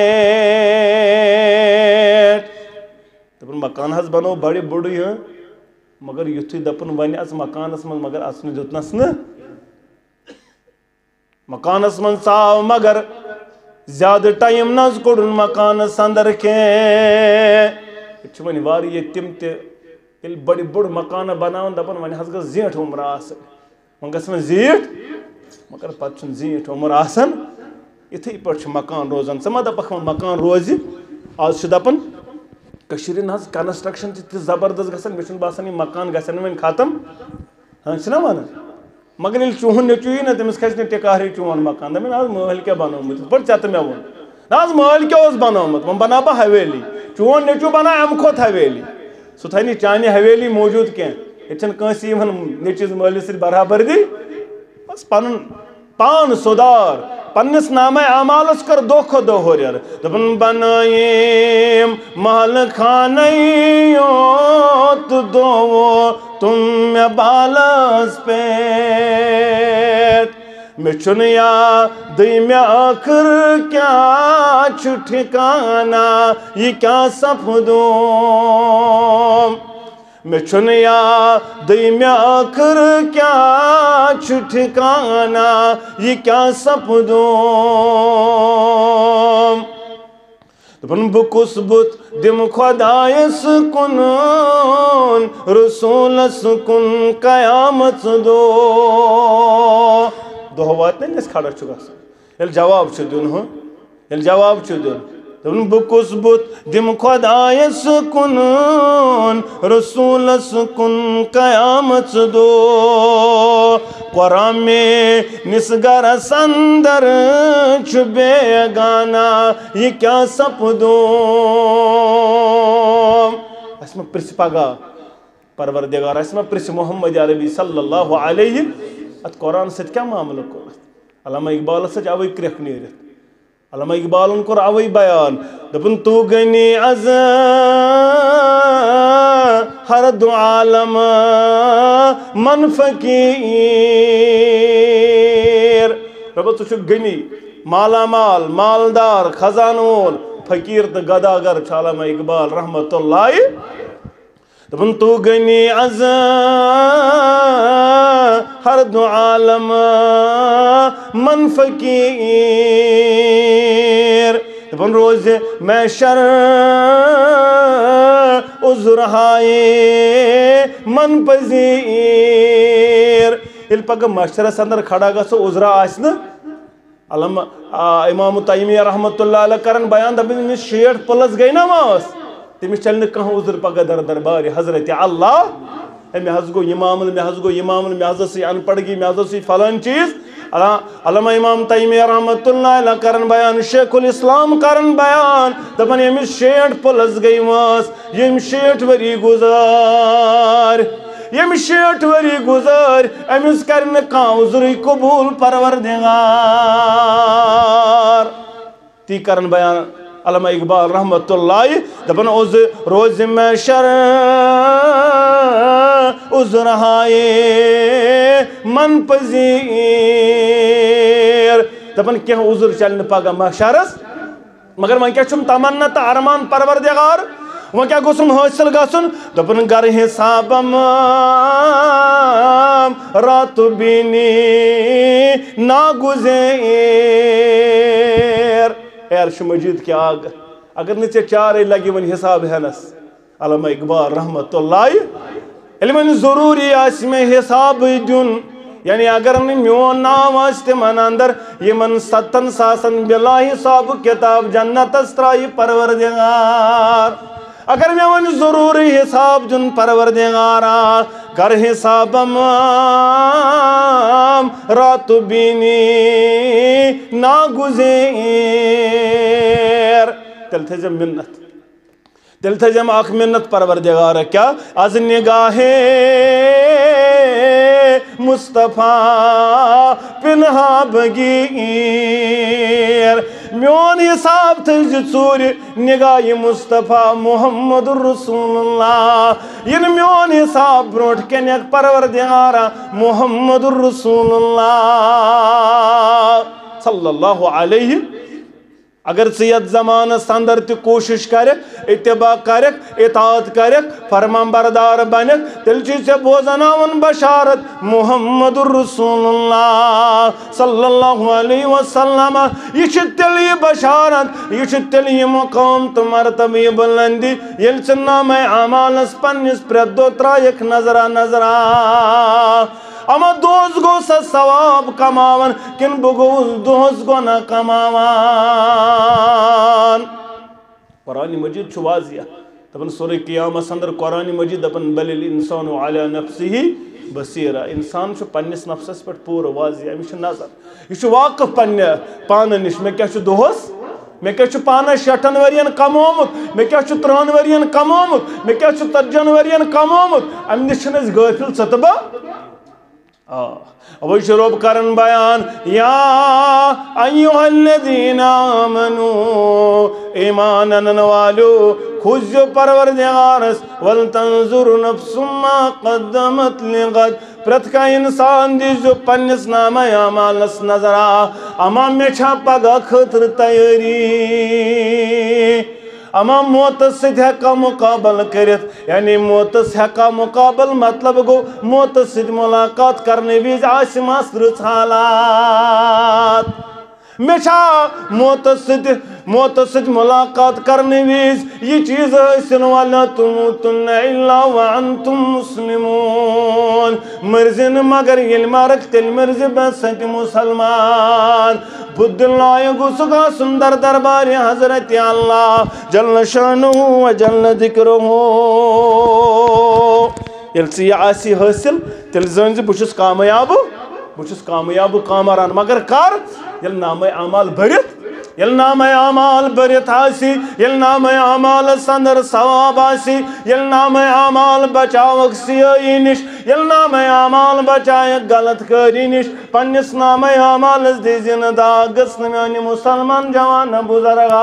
Speaker 1: दपन मकान हज बनो बड़े बुड़ी हाँ मगर युथु दपन वन मकानस मज मगर असन दुतनस न मकानस मन साव मगर ज्यादा टाइम नज कोडुन मकानस अंदर के वन वारिये तिम ते बड़ी बुड़ मकान बनावन दपन वन हज गस जीठ उम्र आसन वन गस में जीठ मगर पत जीठ उम्र आसन इथे पे मकान रोजान समा दपक मकान रोज आज दपन कशीर हज कंस्ट्रक्शन जबरदस्त गसन मे बासान ये मकान गसन वन खत्म हाँ ना वन मगर ये चूहन नेचु ना तमिस खस टिकार चून मकान दपन आज महल क्या बनोमुत पे चत मे वो आज महल क्या बनोमुत वो बना बह हवेली चून नेचु बना अम खोत हवेली सह थी चाने हवेली मौजूद कह ये नेचिस महलिस बराबरदी बस पन पान सुधार पन्निस नामे अमालस कर दो खो दो हो यार दपन बनाइम महल खानत दो तुम मे बालस पे मे चुन याद मे आखिर क्या छु ठिकाना ये क्या सपदो मे चुन याद मे आखिर क्या छु ठिकाना ये क्या सपदो दपन बुकुस बुत दिम खुदायस कुन रसूलस कुन कयामत दो दो वात ने खड़ा छु गस यल जवाब छु दिन हो यल जवाब छु दिन दपन बुकुस बुत दिम खुदायस कुन रसूलस कुन कयामत दो कुरान में निसगर संदर छुबे गाना ये क्या सपदो असम प्रिस पगा परवरदिगार आसमा प्रिस मोहम्मद अरबी सल्लल्लाहु अलैहि अत कुरान सत क्या मामला कोर अल्लामा इकबाल सच अवै क्रेख नीरित अल्लामा इकबालन कोर अवै बयान दपन तू गनी अज हर दो आलम मन फकीर रब तु गनी माला माल मालदार खजानोल फकीर तो गदागर अल्लामा इकबाल रहमतुल्लाह दपन तू गनी अज हर दो आलम मन फकीर दपन रोज मैं शर उजरहाए मन पजीर इल पग मशरस अंदर खड़ा गो उजरा आसन अल्लामा इमाम तैमिया रहमतुल्लाह अलैह करन बयान दपन शेठ प्लस गई ना मास तमिस चल कह उजर पगह दर दरबार हजरत अल्लाह मे हज गो इमामुल मे हज गो इमामुल मे हज अनपढ़गी मे हज फलान चीज अल्लामा इमाम तैमिया रहमतुल्लाह अलैह करन बयान शेखुल इस्लाम करन बयान दपन यमिस शेठ प्लस गई मास यम शेठ वरी गुजार यम शेठ वरी गुजार अमिस कर उजर कबूल परवरदिगार ती करन बयान अल्लामा इकबाल रहमतुल्लाह दपन उज रोज में शर उजरहाए मन पजीर दपन क्या उजर चल पगह महशरस मगर वह क्या तमन्ना तो अरमान परवरदिगार वह क्या गोसम हासिल गसन दपन गर हिसाबम रात बीनी ना गुजेर अर्श मजीद क्या आग अगर नी ऐ चारे लगे वन हिसाब हेनस अल्लामा इकबाल रहमतुल्लाह इल्म जरूरी आस में हिसाब दुन यानी अगर मोन नाम तिमन अंदर यमन सतन सासन बिला हिसाब किताब जन्नतस त्राई परवरदिगार अगर मे वन जरूरी हिसाब दुन परवरदिगारा कर हिसाबम रात बीनी ना गुजेर तेल थे मिन्नत तेल थे अख मिन्नत परवरदिगार क्या आज निगाहे मुस्तफा पिन्हा बगीर मोन हिसाब थज चूर निगाह मुस्तफा मुहम्मद रसूलुल्लाह इन मोन हिसाब ब्रोट कन परवरदिगारा मुहम्मद रसूलुल्लाह सल्लल्लाहु अलैहि अगर यत जमानस अंदर त कोशिश कर इत्तबा कर इतात कर फरमाबरदार बन तेल ऐ बोजन बशारत मुहम्मद रसूलुल्लाह सल्लल्लाहु अलैहि वसल्लम यह तेल यह बशारत यह तेल यह मकाम तो मरतब यह बुलंदी ये नाम अमालस पन्निस प्रेत दो त्रायक नजरा नजरा अमा दोस गो सवाब कमावन किन बह गोस दोस गो न कमावान कुरान मजीद वाजिया दपन सूरह क़ियामत अंदर कुरान मजीद दपन बलिल इंसानु अला नफ्सिही बसीरा इंसान पन्निस नफ्सस पे पूर वाजिया अमिस नजर यह वाकिफ पन्ने पान निश मे क्या दोहस मे क्या पान शठन वरियन कमोमुत मे क्या त्रण वरियन कमोमुत मे क्या तजन वरियन कमोमुत अम निश गाफिल सतबा अवै रोब करन बयान या अय्युहल्लज़ीना आमनू ईमान आनने वालो खुजो परवरदिगारस वल तंजुर नफ्सुम मा क़द्दमत लिगद प्रत का इंसान दीजो पन्निस नामा अमालस नजरा अमा मे छा पगह खतर तैयारी अमा मौत सका मुकाबल कर यानी मौत हेका मुकाबल मतलब गो मौत मुलाकात करने विज आसमास रच हालात मे मौत मौत मुलाकात करने विज यह चीज हसन वला तुमूतुन्ना इल्ला व अंतुम मुस्लिमून मर्जिन मगर ये मरक तेल मर्ज बसत मुसलमान बुद्दुल्लाह गुसगा सुंदर दरबार हजरत अल्लाह जल्ल शानुहु व जल्ल जिक्रुहु यल्सी आसी हासिल तेल जन बुछुस कामयाब बुछुस कामयाब कामरान मगर कर यल नाम अमाल भरित यल नाम आमाल बरित आसी यल नाम आमाल संदर सवाब आसी यल नाम आमाल बचावक सियाई निश यल नाम आमाल बचाए गलत करी निश पन्निस नाम आमाल दि जिंदा गस्न मुसलमान जवान बुजुर्गा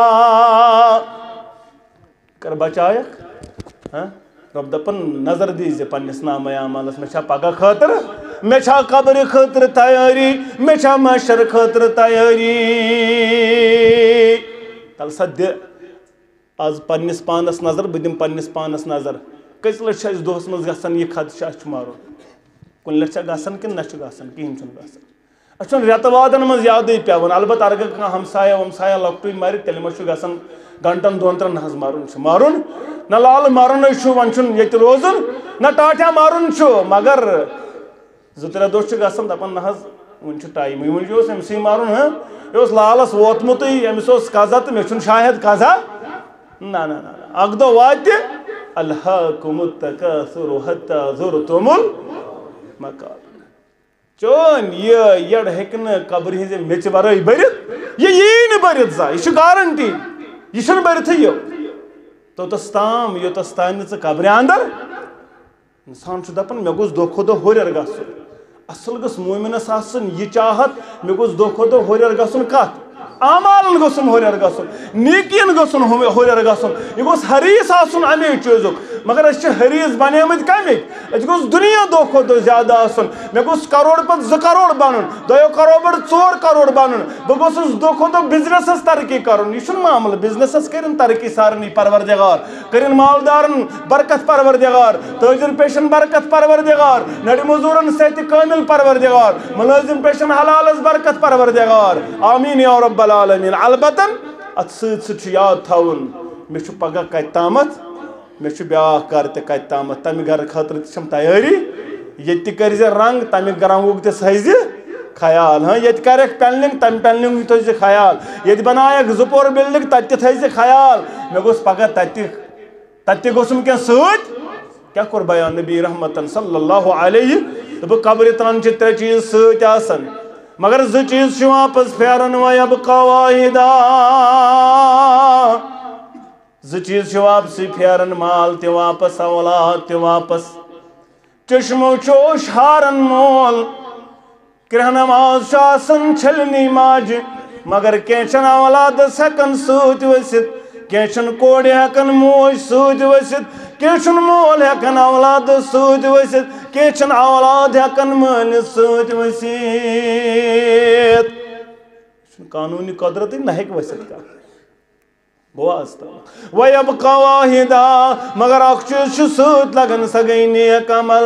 Speaker 1: कर बचाए रब दपन नजर दीजे पन्निस नाम आमालस मे पगह खतर मे कब्र खतर तैयारी मे मशर खतर तैयारी तल सद्य आज पन्निस पानस नजर बह दिम पन्निस पानस नजर कस लट दोहस मज गसान यह खदशा मारो कुन लट गसान कि ना गसान कहें अच्छा रेत वादन मज याद पेवान अलबत् अगर कह हमसाया वमसाया लकटू मर तेल मा गसान घंटन दोन त्रेन नज मारुन मारुन न लाल मारुन वन ये रोजुन न टाठा मारुन मगर जो त्रे दो गसान दपान न वन टाइम वन अमस मारुन यह लालस वोतमुत अमिस कजा तो मे शायद कजा ना ना ना अक दो वात अल्हाकुमुत तकासुर हत्ता ज़ुरतुमुल मकाबिर चोन ये यड़ हेकन कब्र हिज मेच वराई बरित ये यी बरित जा यह गारंटी यह बरित यो तोतस ताम योतस तान कब्र अंदर इंसान दपान मे गोस दो खो दो हुर गसन असल गस मोमिनस आसन यह चाहत मे गोस दो खो दो हुर गसन कत आमालन गोसुन हुर गसन नीकियन गोसुन हुर गसन यह गोस हरीस आसन अमे चीजुक मगर अस हरीस बनेमत कमिक अस गोस दुनिया दो खो दो ज्यादा आसन मे गोस करोड़ पे जो करोड़ बनन दो करोड़ पे चोर करोड़ बनन बह गोसुस दो खो दो बिजनेस तरक्की करन यह मामल बिजनेस कर तरक्की सारनी परवरदिगार कर मालदारन बरकत परवरदिगार ताजिर पेशन बरकत परवरदिगार नड़ मजूरन सेहत कामिल परवरदिगार मुलाजिम पेशन हलालस बरकत परवरदिगार आमीन या रब्बल आलमीन अलबतन अत सत याद थवन मे पगह कत तामत मे ब्या कर कत तामत तमि घर खतर तम तैयारी ये कर रंग तमि रंगुक तज ख्याल हाँ ये कर पेनलिंग तम पेनलिंग थज ख्याल ये बनायक जुपोर बिल्डिंग तत थज ख्याल मे गोस पगह तत तत गोसुम क्या सत क्या कोर बयान नबी रहमतन सल्लल्लाहु अलैहि दोप कब्र तान त्रे चीज सत मगर जो चीज वापस फेरन वब कवाहिदा जो चीज वापस फेरन माल ते वापस औलाद ते वापस चश्मो चोश हारन मोल क्रह नमाज छलनी माज मगर कैचन औलाद हकन सूत वसित कैचन कोड़ हकन मोज सूत वसित कैचन मोल हकन औलाद सूत वसित कैचन औलाद हकन मान सूत वसित कानूनी कदरत न हेक वसित का वब कवाहिदा मगर अख चीज सूत लगन स गई नेक अमल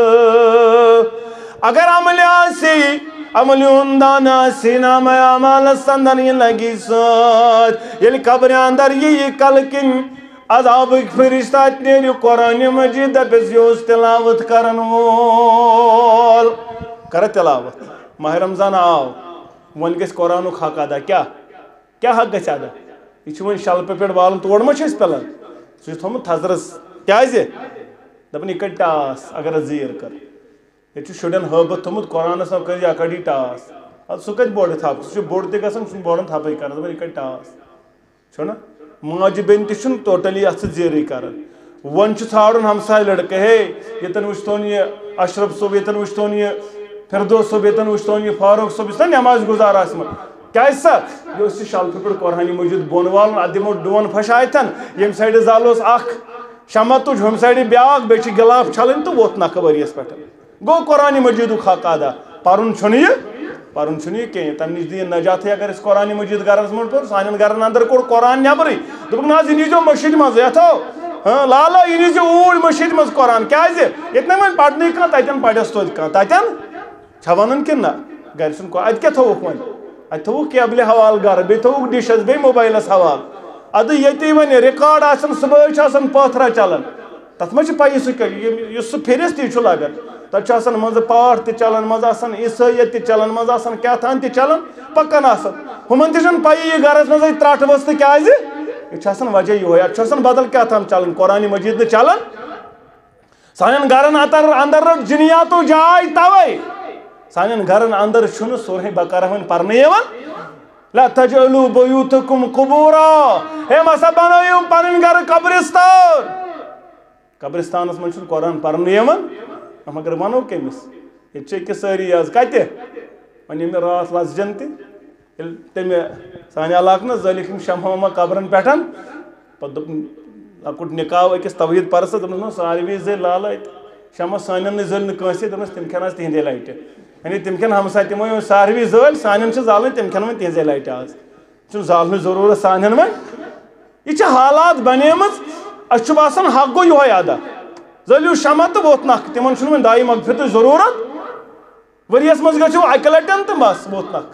Speaker 1: अगर अमल आसी अमल दान आसी नाम अमल संदन ये लगी सत ये कब्र अंदर ये कल किन अजाब फरिश्ता नेर कुरान मजीद दपस योस तिलावत करन वोल कर तिलावत माह रमजान आव वन गस कुरान हक अदा क्या क्या हक गस अदा यह वो शल्प पे वालन तोड़ मा पेलान सह थोमुत थजरस क्या दपान यह कड़ टास अगर जीर कर ये शुरन हबत थोमुत कुरानस कर यह कड़ी टास सह कत बोड़ थप सह बोड़ तक बोड़न थपे कर दपान यह कड़ टास छुना माज बेन तह टोटली अत जीर कर वन छाड़न हमसाय लड़के हे यतन वुचतोन यह अशरफ सोब यतन वुचतोन यह फिरदौस सोब यतन वुचतोन यह फारूक सोब यह नमाज गुजार आसमान क्या यह शल्फ पे कुरान मजीद बोन वाल अ दिमो डोन फशायतन यम साइड जालोस अख शमा तुझ हम साइड ब्याक बे गिलाफ छलन तो वोत नक वरियस पे गो कुरान मजीद हक अदा पर्न पर्न कहें तम नश दी नजात अगर कुरान मजीद गरस मज पे सान गरन अंदर कोड़ कुरान नबर दोप ना यह नीजो मस्जिद मज यथो हाँ लाला यह नीजो ऊर मस्जिद मज कुरान क्या ये ना पढ़न कह तन पढ़स तो तन छा वन कि ना गर सुन अत क्या थोक वो अत थोक केबल हवाल गर बे थोक डिशस बे मोबाइलस हवाल अद ये वन रिकॉर्ड आसन सुबह पथरा चलान तथ मे पी सह सह फिरस ती लगन तथा मज पाठ त चलान मज ईसाइत त चलान मज क्या थान त चलान पक्कन हुमन तन पी यह गरस मज त्रट वस तो क्या यह वजह ये अत बदल क्या थान चलान कुरान मजीद न चलान सान गरन अतर अंदर रट जिनियातो जाय तवे सान गरन अंदर सोरे बकरा वन पर्न ला तजअलू बुयूतकुम कुबूरा, हे मसा बनायो पन घर कब्रिस्तान। कब्रिस्तानस मन छ कुरान परन यमन, मगर वनो केमिस ये के सारी आज कते वन मे रात लसजन तमे सान इलाक न जलिक शमहमा कब्रन पेटन पे लकुट निकाह अकिस तवहीद परस दोपन सारवी जे लाल शम सान जल नसे दोपस तम खेन तिहदे लाइट यानी तम खेन हमसा तमो सारवी जल सान जाल तम खेन तिहदे लाइट आज जालन जरूरत सान वन यह हालात बनेम असान हक गो ये अदा जलियो शमा तो वोत नख तिमन वन दाई मगफिरत जरूरत वरियस मज गो अक लटन तो बस वोत नख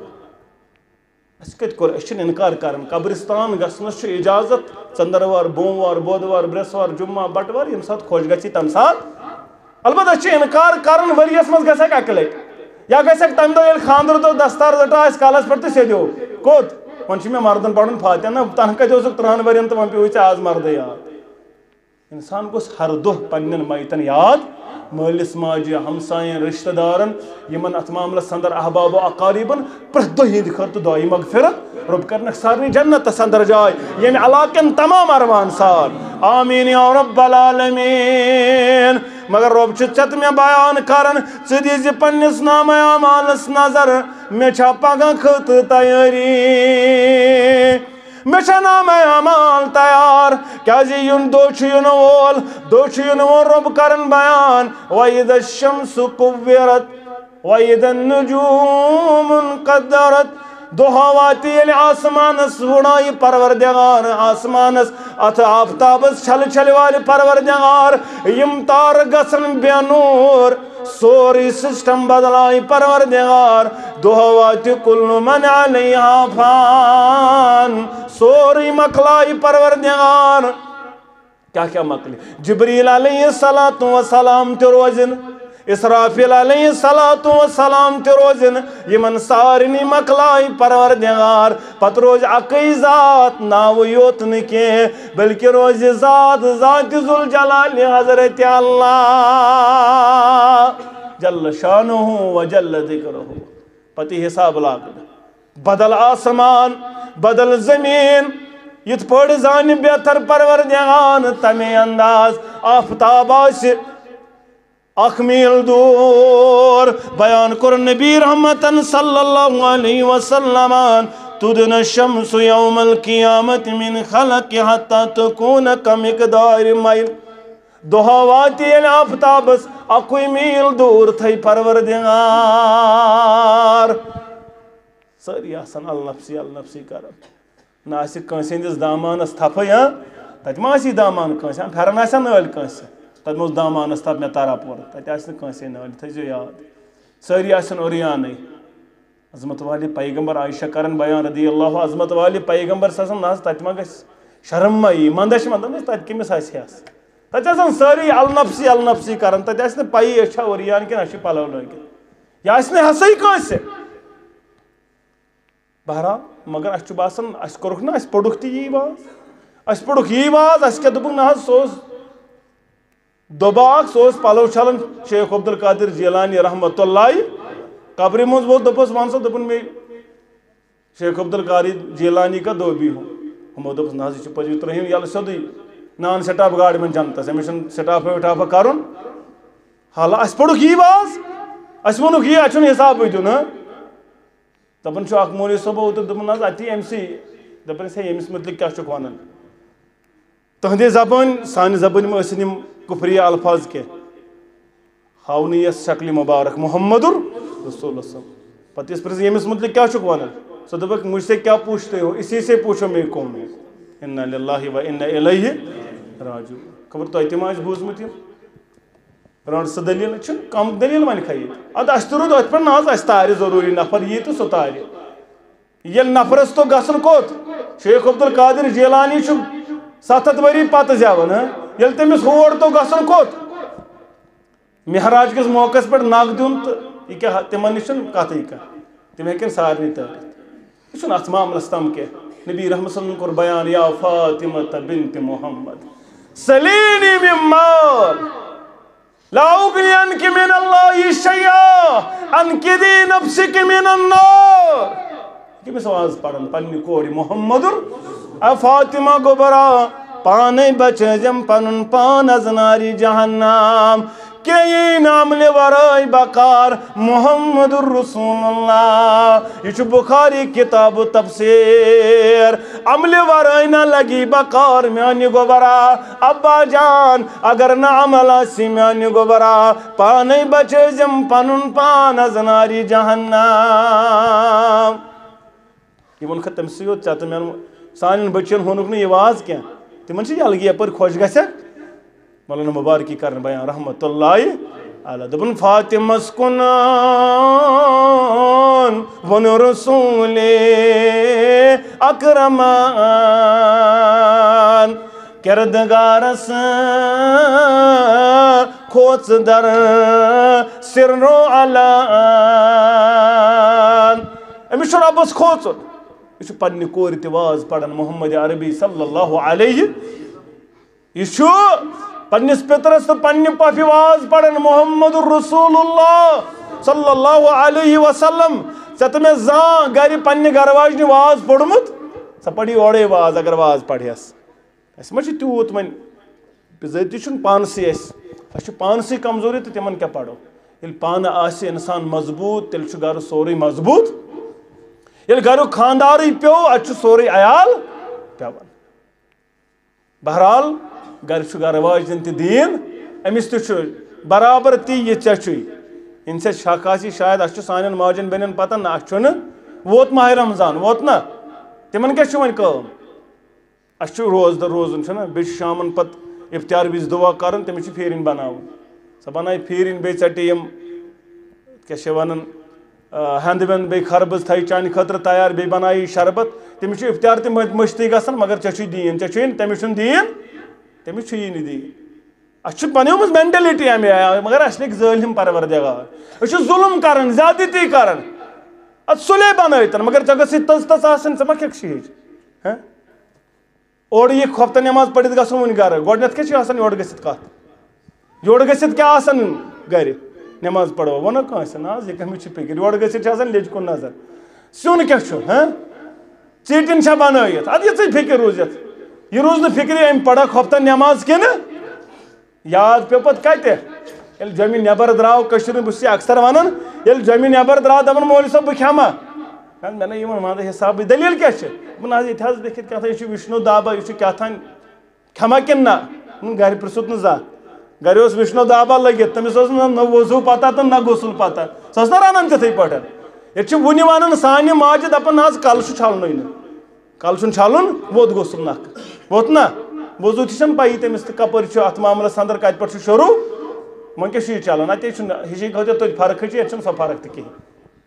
Speaker 1: कत इनकार कर कब्रिस्तान गसनस इजाजत चंद्रवार बोमवार बुधवार ब्रेसवार जुम्मा बटवार यम सात खुश गि तम सात अलबत्त इनकार कर वरियस मज गक अक लट या गक तम दह खानदर दो दस्तार जटा कलस पे तो सेदो कोत वन मे मर्दन पढ़न फातिया ना तह कत त्रहन वन तो वन पे आज मर्द याद इंसान गोस हर दोह पन्न मैतन याद मालिस माजे हमसायन रिश्तेदारन यमन अत मामलस अंदर अहबाब अकारीबन प्रत दह हिंद खत दुआई मगफिरत रब करन सारे जन्नत अंदर जाय यम इलाकन तमाम अरवान सार आमीन या रब्बल आलमीन। मगर रब चत मे बयान करन दी पन्निस नाम अमालस नजर मे छा पगह खत तैयारी मे नाम अमाल तैयार क्या युन दो युन वोल दो युन वोल रब करन बयान वइद शम्सु कुव्विरत वइद नुजूम कद्दरत दोहा वाति ये आसमानस वुड़ाई परवरदिगार आसमानस अथ आफताबस छल छल वाले परवरदिगार यम तार गसन बेनूर सोरी सिस्टम बदलाई परवरदिगार दोहा वाति कुल्लु मन अलैहा फान सोरी मकलाई परवरदिगार क्या क्या मकली जिब्रील अलैहिस्सलातु वस्सलाम ते रोजन इसराफिल अलैहिस्सलातु वस्सलाम ते रोजन यमन सारनी मकलाई परवरदिगार पत रोज अकई जात नाव योत न के बल्कि रोज जात जात जुल जलाल हजरत अल्लाह जल्ल शानुहु व जल्ल जिक्रुहु पति हिसाब लाग बदल आसमान बदल जमीन यथ पड़ जान बेहतर परवरदिगार तमे अंदाज आफताब अख मील दूर बयान कर नबी रहमतन सल्लल्लाहु अलैहि वसल्लम तुदन शम्सु यौमल क़ियामत मिन खलक हत्ता तकून कमिकदार माइल दोहा वाति आफताबस अकुई मील दूर थई परवरदिगार सारी आसन अल नफ्सी अल नफ्सी कर ना कंस हंदिस दामानस थप हाँ तत मा दामान कंस फेरन आसा नल कंस तत मो दामानस थप मे तारा पोर तत कंस नल थो याद सारी आसन ओरियान अजमत वाली पैगंबर आयशा करन बयान रदी अल्लाह अजमत वाली पैगंबर ना तत मा गस शर्म मा यी मंदश मंद तत कमिस आस तत सारी अल नफ्सी अल नफ्सी कर तत पई अच्छा ओरियान कि पलव लगित यह हसई कंस बहरहाल मगर अस बासान अस कोरुख ना अस पढ़ुख ती यी वाज अस पढ़ुख यी वाज अस क्या दोपुक ना सोस दोबाक सोस पलव छलन शेख अब्दुल कादिर जिलानी रहमतुल्लाह कब्र मज वो दोपस वन सा दोपन में शेख अब्दुल कादिर जिलानी का दो भी हूँ हमो दोपस ना यह पवित्र रहीम यल सोदी नान सेटाफ गाड़ में जनतस अमिस सेटाफ वेटाफ कर हाला अस पढ़ुख यी वाज अस वोनुक यी अचुन हिसाब दिन दपन मौलवी सोबो तो दोपन अति एम सी दपन हे यमिस मुतलिक क्या वन तहदे जबान सान जबान में यम कुफरिया अल्फाज के हावन यस शक्ल मुबारक मोहम्मदुर रसूल पे पे यमिस मुतलिक क्या वन सो दपक मुझसे क्या पूछते हो इसी से पूछो मैं कौन हूँ इन्ना लिल्लाहि व इन्ना इलैहि राजिऊन खबर तो तम आज बूजमुत रंड सह दलील कम दलील वन खी अद अस तो रूद अत पे ना अस तार जरूरी नफर यी तो सह तार ये नफरस तो गसन कोत शेख अब्दुल कादिर जिलानी सतत वरी पत जवन ये तमिस होर तो गसन कोत महराज किस मौके पे नग दिन तो यह क्या तिमन नश कत तम हेकन सारे तरित यह अत मामलस तम के नबी रहमत कोर बयान या फातिमा बिन्त मोहम्मद सलीनी मिन माल ला उगनियनकी मिनल्लाहि शैआ अनकिदी नफ्सिकी मिनन्नार कमिस वाज पढ़न पन्नि कोरि मोहम्मदुर आ फातिमा गोबरा पाने बचजम पनुन पान अज नारी जहन्नाम के ये नाम ले वराई बकार मोहम्मदुर रसूलुल्लाह। ये बुखारी किताब तफसीर अमले वराई ना लगी बकार म्यानी गोबरा अब्बा जान अगर ना अमला सी म्यानी गोबरा पाने बचजम पनुन पान अज नारी जहन्नाम। ये वन खत्म से होत चाहते मैं सान बच्चन होनुक ने आवाज क्या तिमन से अलगी पर खोज गसे मौलाना मुबारकी करन बयान रहमतुल्लाहि अलैहि दबन फातिमस कुन वन रसूले अकरमान किरदगारस खोच दर सिरनो अलान अमिश रब्बस खोच यह पन्ने कोर तवाज पढ़न मोहम्मद अरबी सल्लल्लाहु अलैहि यह पन्निस पितरस तो पन्ने पफि वाज पढ़न मोहम्मद रसूलुल्लाह सल्लल्लाहु अलैहि वसल्लम चे तो मे जा गर पन्ने गरवाजन वाज पोड़मुत सा पढ़ी ओड़े वाज अगर वाज पढ़ियस अस मा तूत वन बिजती पानसी अस पानसी कमजोरी तो तिमन क्या पढ़ो ये पान आसे इंसान मजबूत तेल गर सोरे मजबूत ये घर खानदार पे अच्छ सोरे अयाल पेवन बहरहाल घर गरवाज दिन दीन अमिस तो बराबर ती ये चे इन से शकासी शायद अच्छ सान माजन बेन पता ना अच्छ वोत माह रमजान वोत ना तिमन क्या वन अच्छ रोज दर रोजन बे शाम पत इफ्तार विज दुआ कर तमिस फेरिन बनाव सह बना फेरिन बे चटे यम क्या वन हंद वन बे खरबज थी चान खतर तैयार बे बनाई शरबत तमिस इफ्तार तम मस्ती गसन मगर चे दीन चे तमिस दीन तमिस यी दीन अस बनोमुत मेंटलिटी अमे आया मगर अस लग ज़ालिम परवरदिगार अस जुल्म कर ज्यादती कर सुले बन मगर चे गई तज तज आसन मा क्या शीज और ये खफ्ता नमाज पढ़ित गो वन गर गोडनथ क्या योर गत कत योर गत क्या गर नमाज पढ़ो वो कह ना ये कमिस फिक्र योर गज लेज कुन नजर सुन क्या चीटिन बनत अद ये फिक्र रूजित यह रूज न फिक्र अम पढ़ा खफ्ता नमाज किन याद पे पे कत जमी नबर द्राव बस अक्सर वन ये जमी नबर द्राव दपान मौलवी साहब बह खेमा मे मान हिसाब दलील क्या ना ये लिखित क्या यह विष्णु दाबा यह क्या खेमा कि ना गर पृसुत न जा गर विष्णु दाबा लगित तमिस न वजू पता तो ना गुसल पता सह ना रनान तिथे पे ये वन वन सान माजि दपान ना कल छलन कल छलन वोत गुसल नख वोत ना वजू ती पी तमिस कपर अत मामलस अंदर कत पे शुरू वो क्या चलान अत हिशी गो तुम फर्क ये सो फर्क तो कहें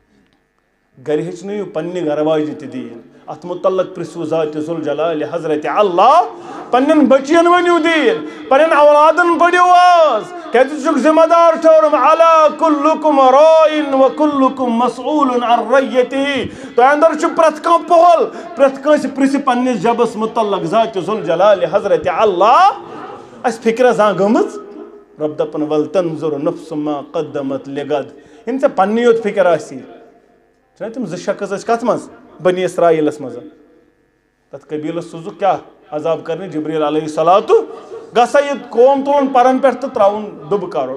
Speaker 1: गर हेचन पन्ने गरवाज दीन अत मुतल्लक प्रिसु ज़ात ज़ुल जलाल हजरत अल्लाह पन्न बचियन वनु दीन पन्न औलादन पढ़ो आज क्या जिम्मेदार ठहरम अला कुल्लुकुम राइन व कुल्लुकुम मसऊलुन अन रय्यतिही तो अंदर प्रत कह पहल प्रत कंस प्रिस पन्निस जबस मुतल्लक ज़ात ज़ुल जलाल हजरत अल्लाह अस फिक्र जा गमज रब दपन वल तंजुर नफ्स मा कद्दमत लिगद इन से पन्नी योत फिक्र आसी तुम ज शख्स कत मज बनी इसराइलस मज तथ कबीलस सुजुक क्या अजाब करने जिब्रील अलैहिस्सलातु गसा ये कौम तुलन परन पे तो त्राउन दुब करो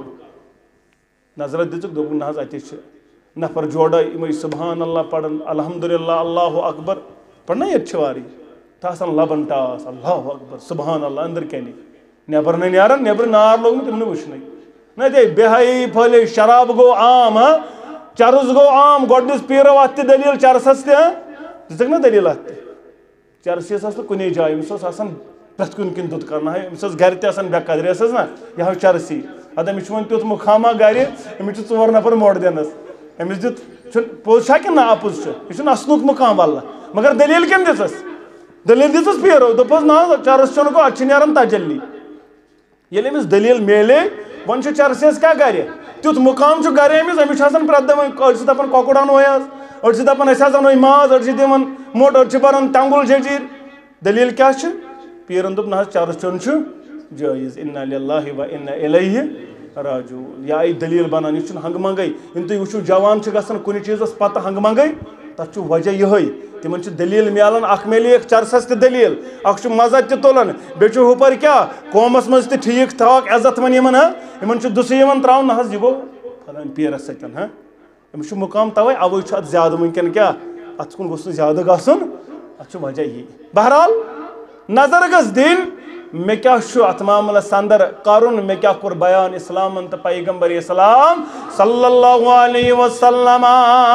Speaker 1: नजर दिजुक दोप ना अत नफर जोड़ा इम सुबहान अल्लाह पढ़न अल्हम्दुलिल्लाह अल्लाहु अकबर पढ़ना ये वारी तहसन लबन टास अल्लाहु अकबर सुबहान अल्लाह अंदर क्या नबर न नारान नबर नार लोग तम वुन न दे बेहाई फले शराब गो आम हाँ चरस गो आम गोडनिस पीरो अत दलील चरसस तक ना दलील अत चरस तो कुछ जाए अमिस प्रत कुन किन दुद करना अमिस गर तन बेकदर ना यह चरसी अद अमिस वो तुत मुखामा गर अमिस चोर नफर मोड़ दिनस अमिस दुत पोज कि ना अपुज यह असनुक मुकाम वल्ला मगर दलील कम दिसस दलील दिसस पीरो दोपस ना चरस चुन गो अत तजल्ली ये अमिस दलील मेले वन चरस क्या गर तुत मुकाम गर अमिस अमिस प्रत दपान कौकुर अनो अड़ दपान अनो माज अड़ दिवन मोट अड़ बरान तंगुल जजीर दलील क्या पीरन दोप ना चरस चुन जायज़ इन्ना लिल्लाहि व इन्ना इलैहि राजिऊन यह आई दलील बनान यह हंग मंगई इन तुम वो जवान गसान कुछ चीज़ पत हंग मंगई तथ वजह यही तिमन दलील मिलान अख मिले चरसस त दलील अख मजद त तुलान बे हुपर क्या कौमस मज त ठीक ठाक इज्जत वन इन इन दुस त्रा ना यह गो फलान पीरस सतन हाँ अमिस मुकाम तवे अवे अत ज्यादा वनकन क्या अत कुन गोस ज्यादा गसन अत वजह यही बहरहाल नजर गस दिन मे क्या अत मामलस अंदर करुन मे क्या कोर बयान इस्लाम तो पैगंबर इस्लाम सल्लल्लाहु अलैहि वसल्लम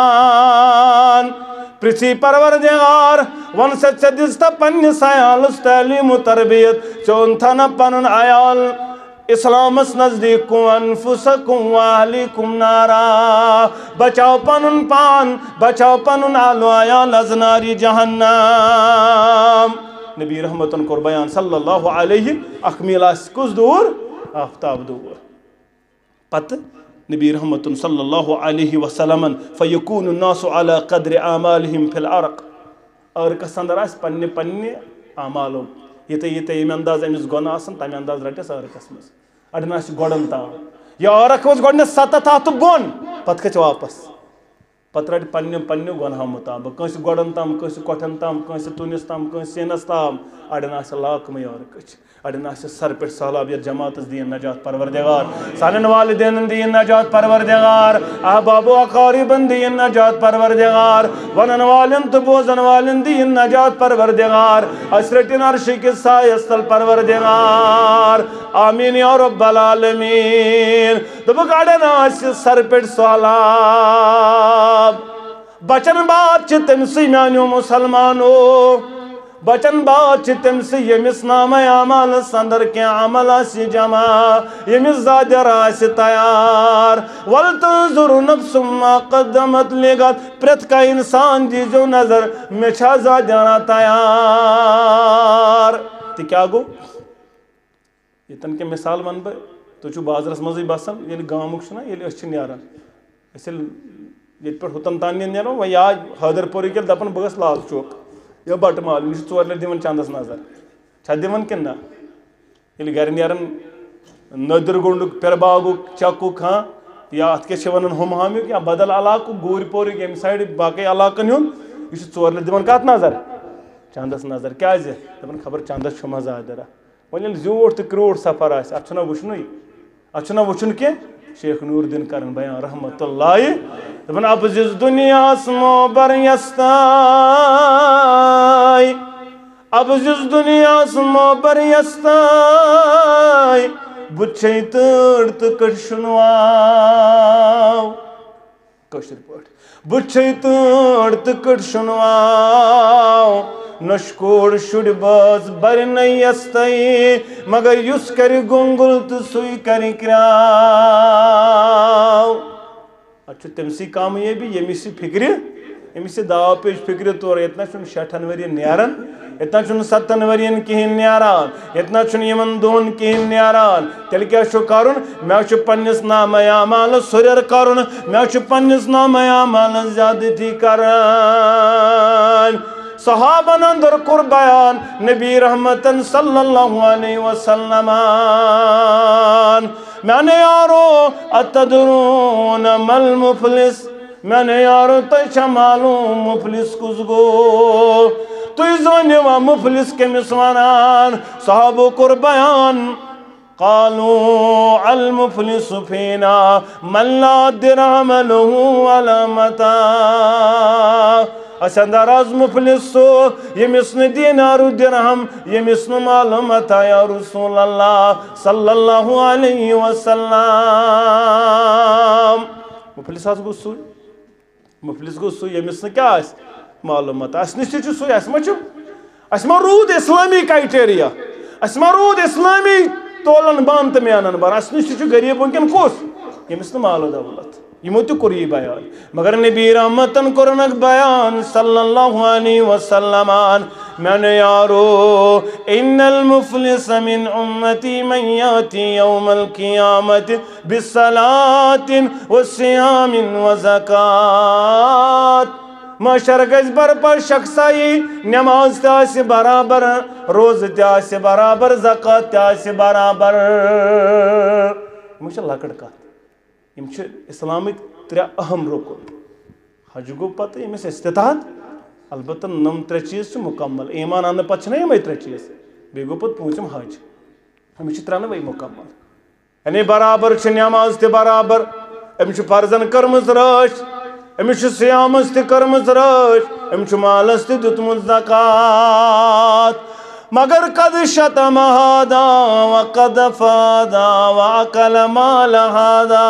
Speaker 1: पृथ्वी परवरदिगार वन से दिस पन्निस आयालस तालीम तरबियत चोन थन पन आयाल इस्लामस नजदीक अनफुसकुम व अहलिकुम नारा बचाओ पनुन पान बचाओ पनुन आलो आयाल अजनारी जहन्नम नबी रहमतन कोर बयान सल्लल्लाहु अलैहि अखमील कुस दूर आफ्ताब दूर पत नबी रहमतन सल्लल्लाहु अलैहि वसल्लम फयकून नासु अला कद्र आमालिहिम फिल अरक अरकस अंदर आस पन्ने पन्ने आमालो ये ये यम अंदाज अमिस गुना आसन तम अंदाज रटस अरकस मज अड़न आस गोड़न ताम यह अरक वस गोडने सतत हाथ बोन पत खच वापस पत रट पन्ने पन्ने गुना मुताबिक कंस गोड़न ताम कंस कोठन ताम कंस तुनिस ताम कंस सेनस ताम अड़न आस लाकम अरक अड़न आस सर पे सहलाब जमात दीन नजात परवरदिगार सानन वालिदैन दीन नजात परवरदिगार अहबाबो अकारिबन दीन नजात परवरदिगार वनन वालिन तो बोजन वालिन दीन नजात परवरदिगार असरतिन अर्श के सायस्तल परवरदिगार आमीन या रब्बल आलमीन तो अड़न आस सर पे सहलाब बचन बात तमसी मानो मुसलमानो बचन बात तमसी यमिस नाम अमल अंदर के अमल जमा यमिस जादर तैयार वल तंजुर नफ्सुम मा कद्दमत लिगत प्रत का इंसान दीजो नजर मे छा जादर तैयार तो क्या गो यतन के मिसाल वन बह तुम बाजरस मज बसान ये गामुक ना ये नारान ये पे हुतन तान नो वह आज हैदरपुर के दपन बह गस लाल चौक या बटमाल मे चोर लट दिवन चंदस नजर छा दिवन कि ना ये गर नान नदर गुंडुक पिरबागुक चकुक हाँ या अत क्या वन हम हामिक या बदल इलाक गूरपोर यम साइड बाकी इलाकन हुंद यह चोर लट दिवन कत नजर चंदस नजर क्या दपन खबर चंदस मजा दरा वो जूठ तो क्रोट सफर अना वुन अना वुन कह शेख नूरुद्दीन करन बयान रहमतुल्लाह दपन अब जिस दुनिया मोबर यस्ताई अब जिस दुनिया मोबर यस्ताई बुछे तड़ तो कट शुनवाव कशर पट बुछे तड़ तो कट शुनवाव नशकोड़ शुड़ बस बर नस्तई मगर युस कर गुंगुल तो सुई कर क्राव अच्छु तमसी कामयाबी यमिस फिक्र यमिस दाव पेश फिक्र तौर इतना शठन वरियन नारान इतना सत्तन वरियन कहें नारान इतना इन दोन कहें नारान तेल क्या कर मे पन्निस नाम अमाल सुर कर मे पन्निस नाम अमाल ज्यादती कर सहाबन अंदर कुर बयान नबी रहमतन सल्लल्लाहु अलैहि वसल्लम मैंने यारो अतदरून मल मुफलिस मैंने यारो तछ मालूम मुफलिस कुस गो तुज वन मुफलिस केमिस वनान सहाबो कुर बयान कालू अल मुफलिस फीना मल्ला दिरहम लहू वला मता असंदराज मुफलिस सो यमिस न दीनार दिरहम यमिस न मालूम मता या रसूल अल्लाह सल्लल्लाहु अलैहि वसल्लम मुफलिस आस गो सु मुफलिस गो सु यमिस न क्या आस मालूम मता अस निश सु अस मचु अस मा रूद इस्लामी क्राइटेरिया अस मा रूद इस्लामी तोलन बान तो मेनन बान अस निश गरीब वनकन कुस यमिस न मालो दौलत यमो तो कोर बयान मगर नबी रहमतन कोरनक बयान सल्लल्लाहु अलैहि वसल्लम मैंने यारो इन्नल मुफलिस मिन उम्मती मन याती यौमल क़ियामत बिस्सलातिन व सियामिन व ज़कात माशर गज बरपर शख्साई नमाज तास बराबर रोज तास बराबर ज़कात तास बराबर मुझे लकड़ कत इस्लामिक त्रे अहम रुकन हज गो पत यमिस इस्तिताअत अलबत्त नम त्रे चीज मुकम्मल ईमान आने पे ये त्रे चीज बे गो पे पूंचम हज अमिस त्रेनवे मुकम्मल यानी बराबर नमाज ते बराबर अमिस फर्जन कर्मज रश अमिस सियामस ते कर्मज रश अमिस मालस ते दुतमुत ज़कात मगर कद शतम हादा व कद फादा व अकल माल हादा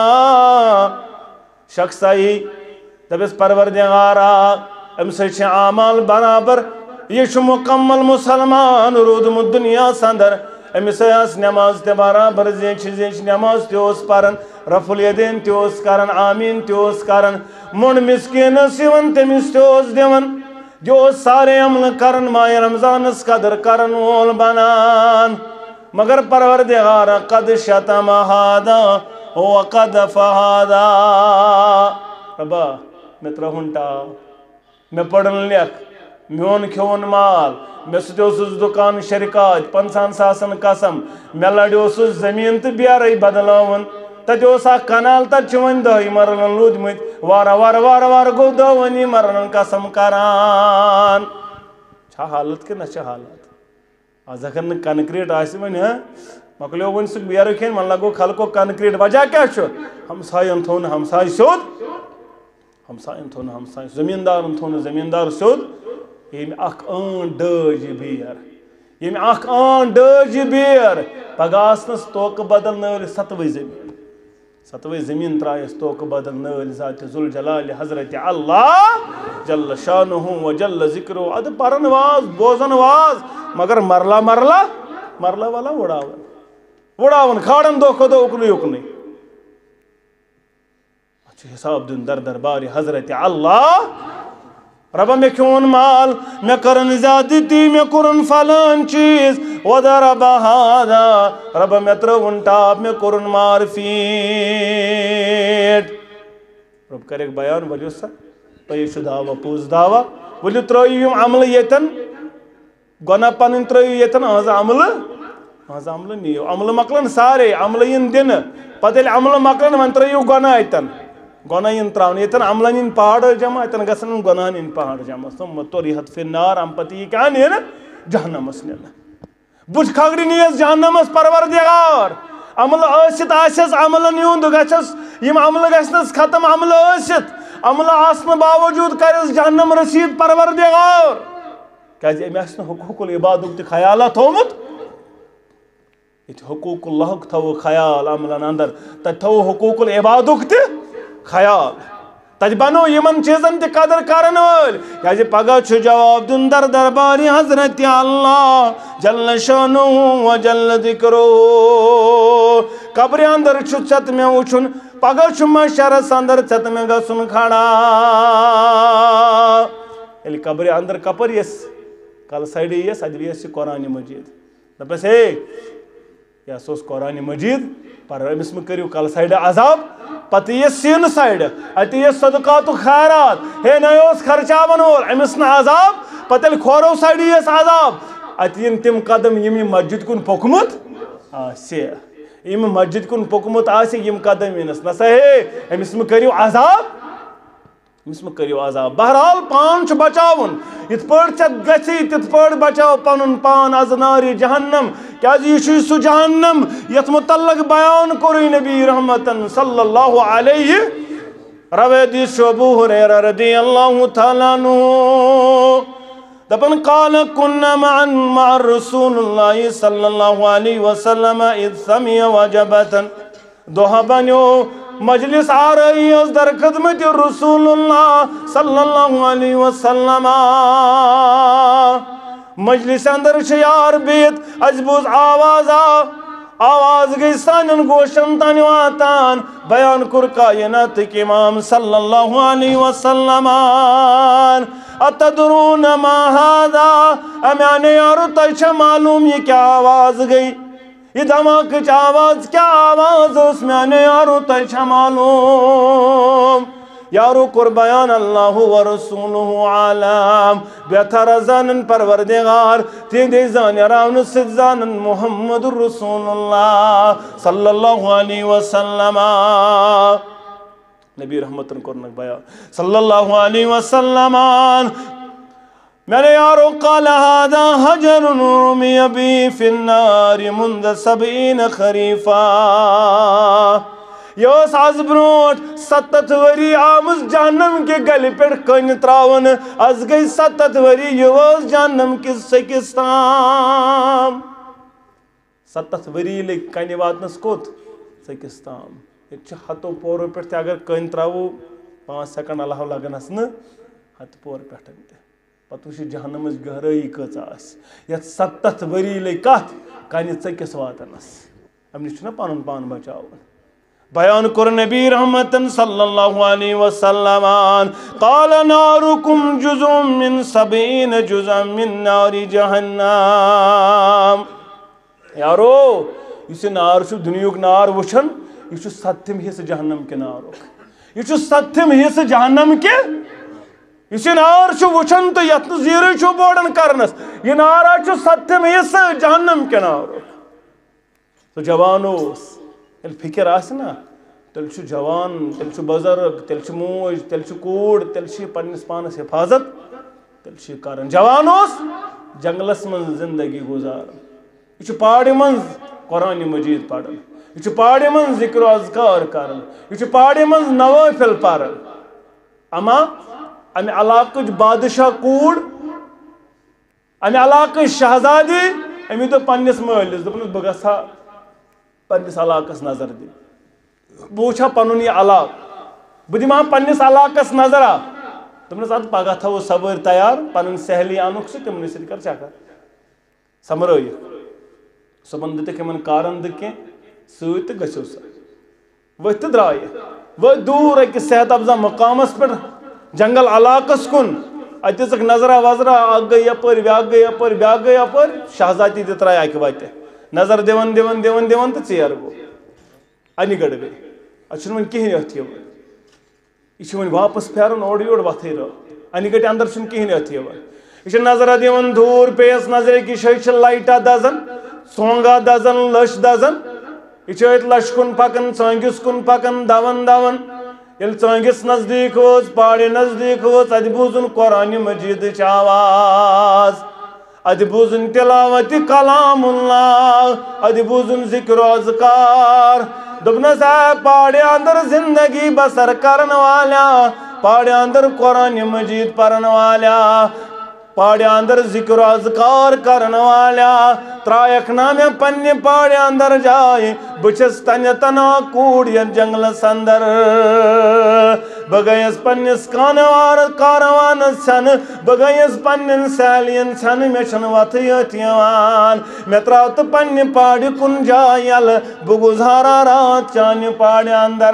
Speaker 1: शख्स आई दबिस परवरदिगारा अमिस आमाल बराबर यह मुकम्मल मुसलमान रोदमुत दुनिया अंदर अमिस नमाज ते बराबर जेच जेच नमाज ते पान रफुल यदैन ते करान आमीन ते करान मुंड मिस्किनस यवन तमिस ते दिवन जो सारे अमल करन माह रमजानस कदर करन वोल बनान मगर परवरदिगार कद शतम हादा व कद फहादा रब्बा मे त्रहुन टाव मे पड़न लेख मोन खोन माल मे सुस दुकान शरिकात पंचान सासन कसम मे लड़ोस जमीन तो बेर बदलावन तत कनाल तत वन दह मरन लूदमत वार वार वार वार गो दह वन मरन कसम करान हालत कि ना हालत आज अगर न कनक्रीट वन मकलो वन सह बेर खेन मन लगो खलको कनक्रीट वजह क्या हमसायन थो हमसाय सोद हमसायन थो हमसाय जमींदारन थो जमींदार सोद यम आन डज बेर यम आन डज बेर पगह आसनस तोक बदल नल सतवे जमीन सतवे जमीन त्रायस तोक बदल नल ज़ात जुल जलाल हजरत अल्लाह जल्ल शानुहु व जल्ल जिक्रो अद परन वाज बोजन वाज मगर मरला मरला मरला वाला उड़ावन उड़ावन खाड़न दो खो दो उकनी उकनी अच्छा हिसाब दिन दर दरबार हजरत अल्लाह रबा मे खोन माल मे करन ज्यादती मे कुरन फलान चीज वदर बहादा रबा मे त्रवन टाप मे कुरन मार फीट रब करे बयान वलियो सा तो दावा पूज दावा वलियो त्रो अमल यतन गुना पन त्रो यतन आज अमल आज अमल नियो अमल मकलन सारे अमल इन दिन पते अमल मकलन वन त्रो गुना यतन गुना इन त्रावन यतन अमलन इन पहाड़ जमा यतन गसन गुनाहन इन पहाड़ जमा सुम तोरिहत फिन्नार अम पति क्या नेन जहन्नमस नेन बुझ खगड़ी नियस जहन्नमस परवरदिगार अमल आसित आसस अमलन युंद गछस यम अमल गछनस खत्म अमल आसित अमल आसन बावजूद करस जहन्नम रसीद परवरदिगार क्या अमे आस हुकूकुल इबादुक त ख्याल थोमुत ये हुकूकुल्लाह थो ख्याल अमलन अंदर तत थो हुकूकुल इबादुक त ख्याल तज बनो यमन चीजन त कदर करन वल क्या पगह जवाब दुन दर दरबार हजरत अल्लाह जल्ल शानु व जल्ल जिक्रो कब्र अंदर चत मे वुचुन पगह मशरस अंदर चत मे गसुन खड़ा ये कब्र अंदर कपर यस कल साइड यस अद यस कुरान मजीद दपस हे या सोस कुरान मजीद पर अमिस मे करियो कल साइड अजाब पत ये सीन साइड अत ये सदका तो खैरात हे नयोस खर्चावन वोल अमिस न अजाब पतल खोरो साइड ये अजाब अत इन तिम कदम यम मस्जिद कुन पोकमुत आसे यम मस्जिद कुन पोकमुत आसे यम कदम इनस नसा हे अमिस मे करियो अजाब अमिस मे करियो अजाब बहरहाल पान छ बचावन इत पड़ छ गछि तित पड़ बचाओ पनुन पान अज नारी जहन्नम क्या यह सह जहन्नम यथ मुतल्लक बयान कोर नबी रहमतन सल्लल्लाहु अलैहि रवे अबू हुरैरा रदियल्लाहु तआला अन्हु दपन काल कुन्ना मअन मअ रसूलुल्लाह सल्लल्लाहु अलैहि वसल्लम इद समिया वजबतन दोहा बनो मजलिस आ रही है दर खिदमत रसूलुल्लाह सल्लल्लाहु अलैहि वसल्लम मजलिस अंदर यार बेत अजबूज आवाज आवाज गई सान गोशन तन वातान बयान कुर कायनात के इमाम सल्लल्लाहु अलैहि वसल्लम अतदरून मा हादा अमाने यार तछ मालूम ये क्या आवाज गई ये धमाक आवाज क्या आवाज उसमें यारो तछ मालूम यारो कुर्बान अल्लाह व रसूलुहु आलम बेहतर जानन परवरदिगार तेरे जान रावन से जानन मुहम्मदुर रसूलुल्लाह सल्लल्लाहु अलैहि वसल्लम नबी रहमतन कोरनक बयान सल्लल्लाहु अलैहि वसल्लम मेरे यारो काल हादा हजरुन रुमिया बी फिन्नार मुंद सबईन खरीफा यह आज ब्रोट सत्त वरी आमज जहन्नम के गल पे कन त्रावन अज गई सत्त वरी यह जहन्नम किस सकिस ताम सत्त वरी लग कन वातनस कोत सकिस ताम ये हतो पोरो पे अगर कन त्रावो पाँच सेकंड अलाव लगनस न हत पोर पे पत वो जहन्नम गहराई कच ये सत्त वरी लग कत कन चकिस वातनस अम नश पन पान बचाव बयान कर नबी रहमतन सल्लल्लाहु अलैहि वसल्लम क़ाल नारुकुम जुज़ुम मिन सबईन जुज़म मिन नारि जहन्नम यारो इस नार दुनियुक नार वुछन यह सत्यम हिस्स जहन्नम के नारुक यह सत्यम हिस्स जहन्नम के इस नार वुछन तो यथ जीर बोड़न करनस यह नारा सत्यम हिस्स जहन्नम के नारुक तो जवान ये फिक्र आना तेल जवान तेल बुजुर्ग तेल मूज तेल कूड़ तेल पन्निस पानस हिफाजत तेल कर जवान जंगलस मन जिंदगी गुजार यह पहाड़ मन कुरान मजीद पढ़न यह पहाड़ मन जिक्र अज़कार कर यह पहाड़ मन नवाफिल पर अमा अमे इलाक बादशाह कूड़ अमे इलाक शहजादी अमी दो पन्निस मालिस दोपन बह गसा पन्निस इलाकस नजर दिन बह वुछा पनुन यह इलाक बह दिमा पन्निस इलाकस नजरा दोपनस अद पगह थो सवार तैयार पन सहेली अनुक सह तिमन सत कर चक्कर समरय सुबन दिख इन कारन दिख सत गो सा वथ द्राय वो दूर अकिस सेहत अफजा मकामस पे जंगल इलाकस कुन अत नजरा वजरा अ गई यपर ब्या गई यपर ब्या गई यपर शहजादी दित राय अक वत नजर दिवन दिवन दिवन दिवन तो चेर गो अन गड़ गई अच्छे वन कहें अथ यह वन वापस फेरन ओर योर वथ अन गट अंदर कहें अथ यह नजरा दिवन दूर पेस नजर कि लाइटा दजन सोंगा दजन लश दजन यह लश कुन पकन चंगिस कुन पकन दवन दवन ये चंगिस नजदीक वोस पहाड़ नजदीक वोस अत बूजन कुरान मजीद आवाज अद बूजन तिलावत कलामुल्लाह अद बूजन जिक्र अज़कार दोपनस है पहाड़ अंदर जिंदगी बसर करने वाला पहाड़ अंदर कुरान मजीद पढ़ने वाला पहाड़ अंदर जिक्र अज़कार करने वाला त्रायक नामे पन्ने पहाड़ अंदर जाए बस तन तना कूड़ जंगलस अंदर बह गयस पन्निस कानवार कारवान सन बह गयस पन्न सैलियन सन मे वत यवान मे त्राव तो पन्ने पहाड़ कुन जाय यल बह गुजारा रात चान पहाड़ अंदर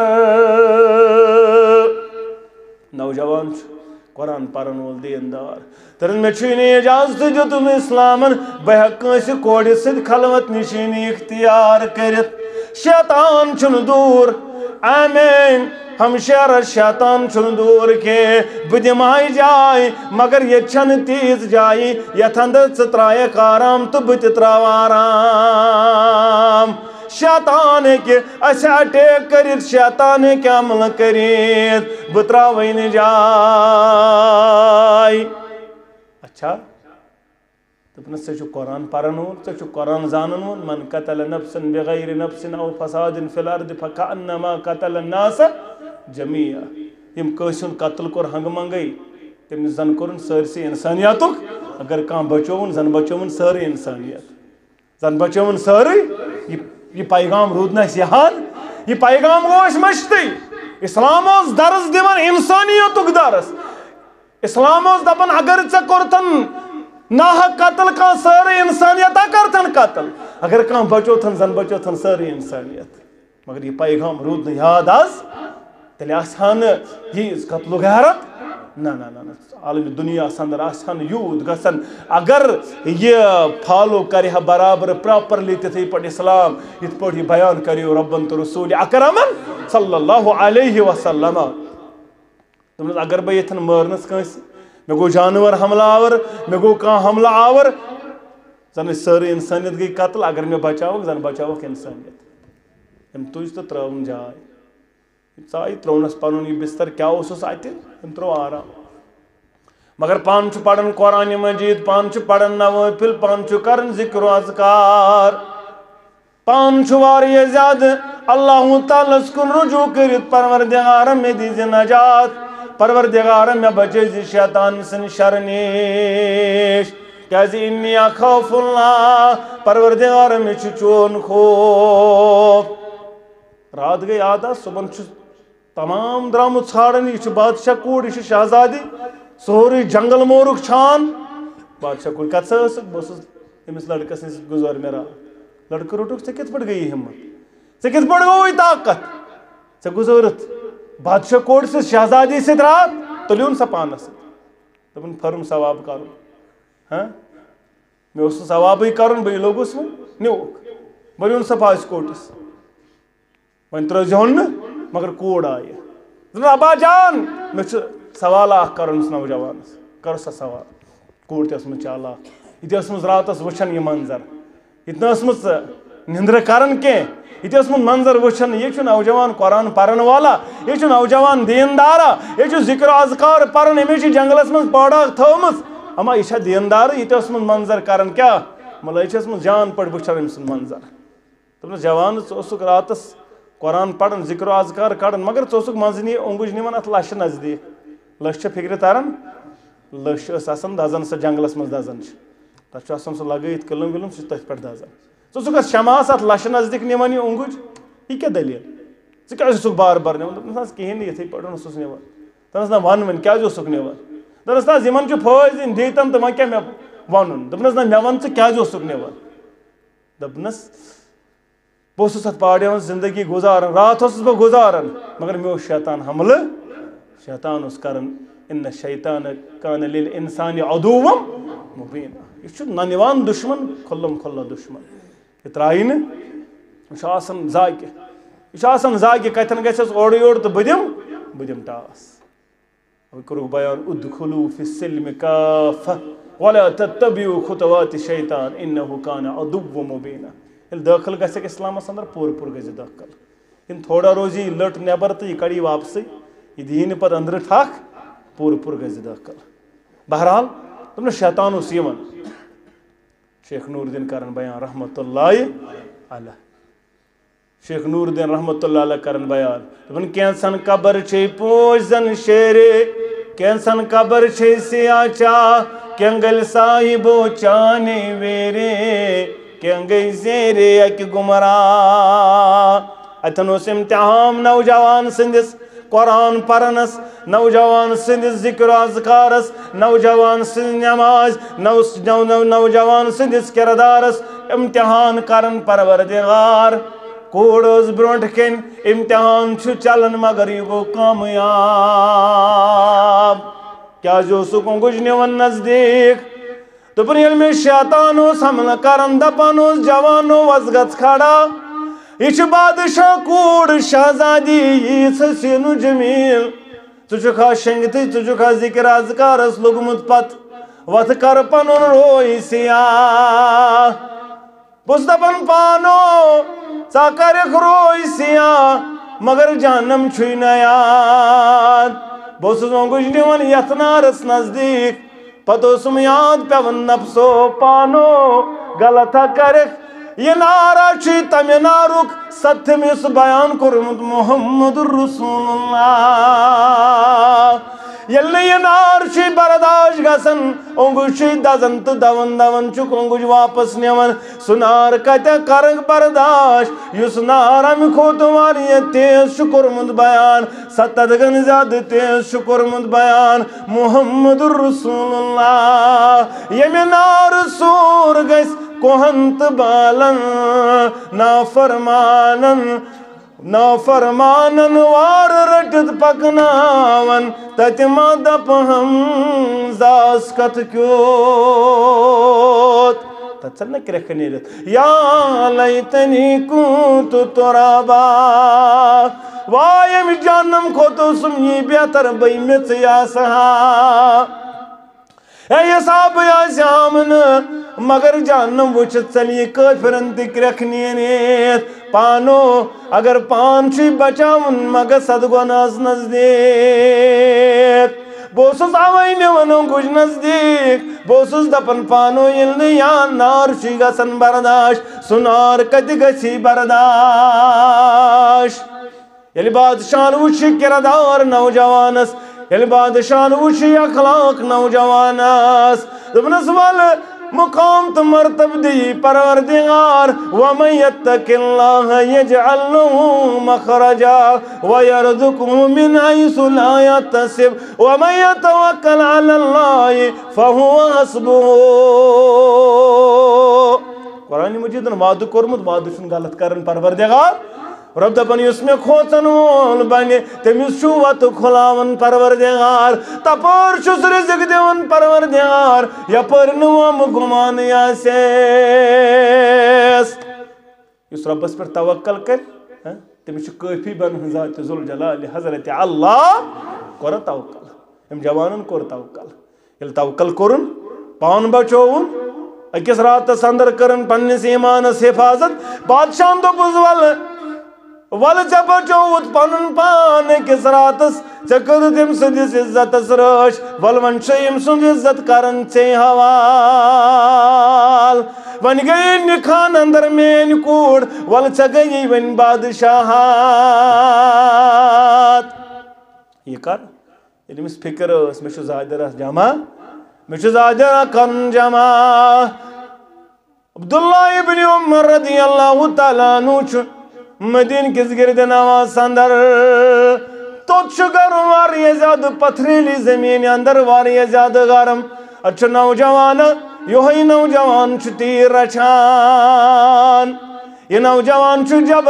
Speaker 1: नौजवान कुरान पढ़न वोल दीनदार तरन मे इजाजत दितुम इस्लामन बह हेक कोड़ सत खलवत निशीनी इख्तियार कर शैतान छुन दूर आमीन हमशेर शैतान छुन दूर के बह दिमाई जाय मगर ये छन तीज जाय यथ अंदर च त्रायक आराम तो बह त्राव आराम शैतान के अटैक कर शैतान के अमल कर बह त्राव जाय अच्छा दोपन चे कुरान पढ़न वोल चे कुरान जानन वोल मन कतल नफ्सन बगैर नफ्सिन औ फसादिन फिल अर्द फकअन्नमा कतल अन्नास जमीआ यम कसिन कत्ल कोर हंग मंगई तम जन कोरन सरसी इंसानियतुक अगर कहां बचोवन जन बचोवन सारी इंसानियत जन बचोवन सारी ये पैगाम रूद न यहान ये पैगाम गो मश्ती इस्लाम दर्ज दिवन इंसानियतुक दर्स इस्लाम दपन अगर चे कोरथन नाह कत्ल कह सारी इंसानियत करथन कत्ल अगर कह बचोथन जन बचोथन सारी इंसानियत मगर ये पैगाम रूद न याद आज तेल आसान यह कत्ल गैरत ना ना ना आलम दुनिया अंदर आसान यूत गसन अगर यह फॉलो करे बराबर प्रॉपरली तिथे पे इस्लाम इत पे बयान करो रब्बन तो रसूल अकरमन सल्लल्लाहु अलैहि वसल्लम दोपन अगर बह यथन मारनस कंस मे गो जानवर हमलावर मे गो कह हमला आवर जन सारी इंसानियत गई कत्ल अगर मे बचाव जन बचाव इंसानियत तुज तो त्रावन जाय चाय त्रोनस पनुन यह बिस्तर क्या अत त्रो आराम मगर पान पढ़न कुरान मजीद पान पढ़न नवाफिल पान कर जिक्र अज़कार पान ज्यादा अल्लाह ताला कुन रुजू कर परवरदिगार मे दीज नजात परवरदिगार मे बचे शैतान सन शर निश क्या इन्नी अखौफुल्लाह परवरदिगार मे चोन खौफ रात गई आधा सुबह तमाम द्राम छाड़न यह बादशाह कूड़ यह शहजादी सोरे जंगल मोरुक छान बादशाह कूड़ कत बस अमिस लड़कस नश गुजार मे रात लड़का रोटुक ऐ कित गई हिम्मत ऐ कित गई ताकत ऐ गुजरत बादशाह कूड़ से शहजादी सत रात तुलियुन सा पानस दोपन फर्म सवाब कर हाँ मे सवाब कर बह लोगुस वो नुक बह सा पास कोटस वन त्रोन मगर कूड़ आय अबा जान मे सवाल कर नौजवान कर सा सवाल कूड़ तस चालाक यह रात वुचान यह मंजर यह निंद्र कर यह मंजर वुचान यह नौजवान कुरान पढ़न वाला यह नौजवान दीनदारा यह जिक्र अज़कार पढ़न अमिस जंगलस मज पौड़ा थोम अमा यह दीनदार यह मंजर कर क्या मतलब यह जान पे वुचान अम मंजर दोपन जवान रात कुरान पढ़न जिक्र अज़कार कड़न मगर चोसुक मज नी ओंगुज निवन अत लश नजदीक लश फिक्र तरन लश दजन सह जंगलस मज दजन तथा सह लगित किलम विलम सह तथ पे दजन चोसुक शमास अत लश नजदीक निवन यह ओंगुज यह क्या दलील क्या बार बार निवन कहें ये पे निवन दस ना वन वन क्या निवन दस ना इन फौज दिन दीतन तो वह क्या मे वन दस ना मे वन क्या निवन दपनस बस अत पाड़े जिंदगी गुजारन रात बह गुजारन मगर मे शैतान हमल शैतान कर इन शैतान कान लिल इंसान अदुव्वम मुबीना यह न निवान दुश्मन खुल्लम खुल्ला दुश्मन यह त्राय न जाकि यह जाकि कतन गस ओर योर तो बह दिम बह दिम टास कोरुक बयान उदखुलू फिस्सिल्म काफ़ा वला तत्तबिउ खुतवाति शैतान इन्नहु कान अदुव्वम मुबीना दाखिल गक इस्लामस अंदर पूर पूर गज दाखिल इन थोड़ा रोजी लट नबर तो यह कड़ी वापस यह दीन पे अंदर ठक पूर पूर गज दाखिल बहरहाल तुम शैतान यवन शेख नूरुद्दीन कर बयान रहमतुल्लाहि अलैह शेख नूरुद्दीन रहमतुल्लाहि अलैह कर बयान दोपन कैंसन कबर छे पोजन शेरे कैंसन कबर छे सियाचा केंगल साहिबो चाने वेरे गई जेरे अक गुमरा अतन इम्तिहान नौजवान संदिस कुरान पढ़नस नौजवान संदिस जिक्र अज़कारस नौजवान संद नमाज नौ नौ नौजवान संदिस किरदारस इम्तिहान करन परवरदिगार कूड़ ब्रोट कन इम्तिहान चलन मगर यह गो कामयाब क्या गुज निवन नजदीक दोपन ये मे शैतान हमल कर दपान जवान वस गच खड़ा यह बादशाह कूड़ शहजादी यीनु जमील चुखा शंगत चुखा जिक्र अज़कारस लोगमुत पत वत कर पन रोई सिया बस दपन पानो चा कर रोई सिया मगर जानम छु याद बस गुज निवन यथ नारस नजदीक पतोसम याद पेवन नफ्सो पानो गलत कर यह नारा तमे नारुक सत्यम इस बयान कोरमुत मोहम्मद रसूलुल्लाह ये यह नार बर्दाश्त गसन ओंगुज दजन तो दवन दवन चुक ओंगुज वापस निवन सुनार कत कर बर्दाश्त युस नार अम खोत वारिया तेज कोरमुत बयान सत्त गन ज्यादा तेज कोरमुत बयान मोहम्मद रसूलुल्लाह ये नार सूर गस कोहंत बालन नाफरमानन नाफरमानन वार रटत पकनावन ततिमा दप हम जास कत क्योत तत्सल न क्रख नीरत या लैतनी कुंत तुराबा वायम जानम खोतो सुम ये बेहतर बई में या सहा हिसाब आमन मगर जान वुच चली काफिरन तख्रखन पानो अगर पान बचावन मगर सदगोनास नजदीक बहुत अवे निवन गुज नजदीक बहुत दपन पानो या नार गसन बर्दाश सु नार कत गसी बर्दाश ये बादशाह वुच किरदार नौजवानस ये बादशाह वुच अखलाक नौजवानस दोपनस वल मुकाम तो मरतब दी परवरदिगार वमन यत्तकिल्लाह यजअल लहु मखरजा व यरज़ुक़हु मिन हैसु ला यहतसिब वमन यतवक्कल अलल्लाह फहुव हस्बुहु। कुरान मजीद वाद कोरमुत वाद गलत करन परवरदिगार रब दपन युस मे खोचन वोल बने तमिस वत खुलावन परवरदिगार तपोर छुस रिज़्क़ दिवन परवरदिगार यपर नम गुमान आसेस युस रब्बस पर तवक्कल कर तमिस काफी बन ज़ात ज़ुल जलाल हज़रत अल्लाह कोर तवक्कल हम जवानन कोर तवक्कल ये तवक्कल कोरुन पान बचोवन अकिस रातस अंदर करन पन्निस ईमानस हिफाजत बादशाह दोपुस वल वल चे बचोत पन पान किस रातस चे कर तम सदिस इज्जतस रश वल वन यम सुंद इज्जत करन चे हवाल वन गई निखान अंदर मेन कूड़ वल चे गई वन बादशाहत ये कर ये फिक्र मे जादर जमा मे जादर कर जमा अब्दुल्ला इब्न उमर रदियल्लाहु तआला अन्हु मदीन किस गिरद नवाज अंदर तो गरम वारिया ज्यादा पथरीली जमीन अंदर वारिया ज्यादा गरम अच्छा नौजवान योही नौजवान तीर रचान ये नौजवान जब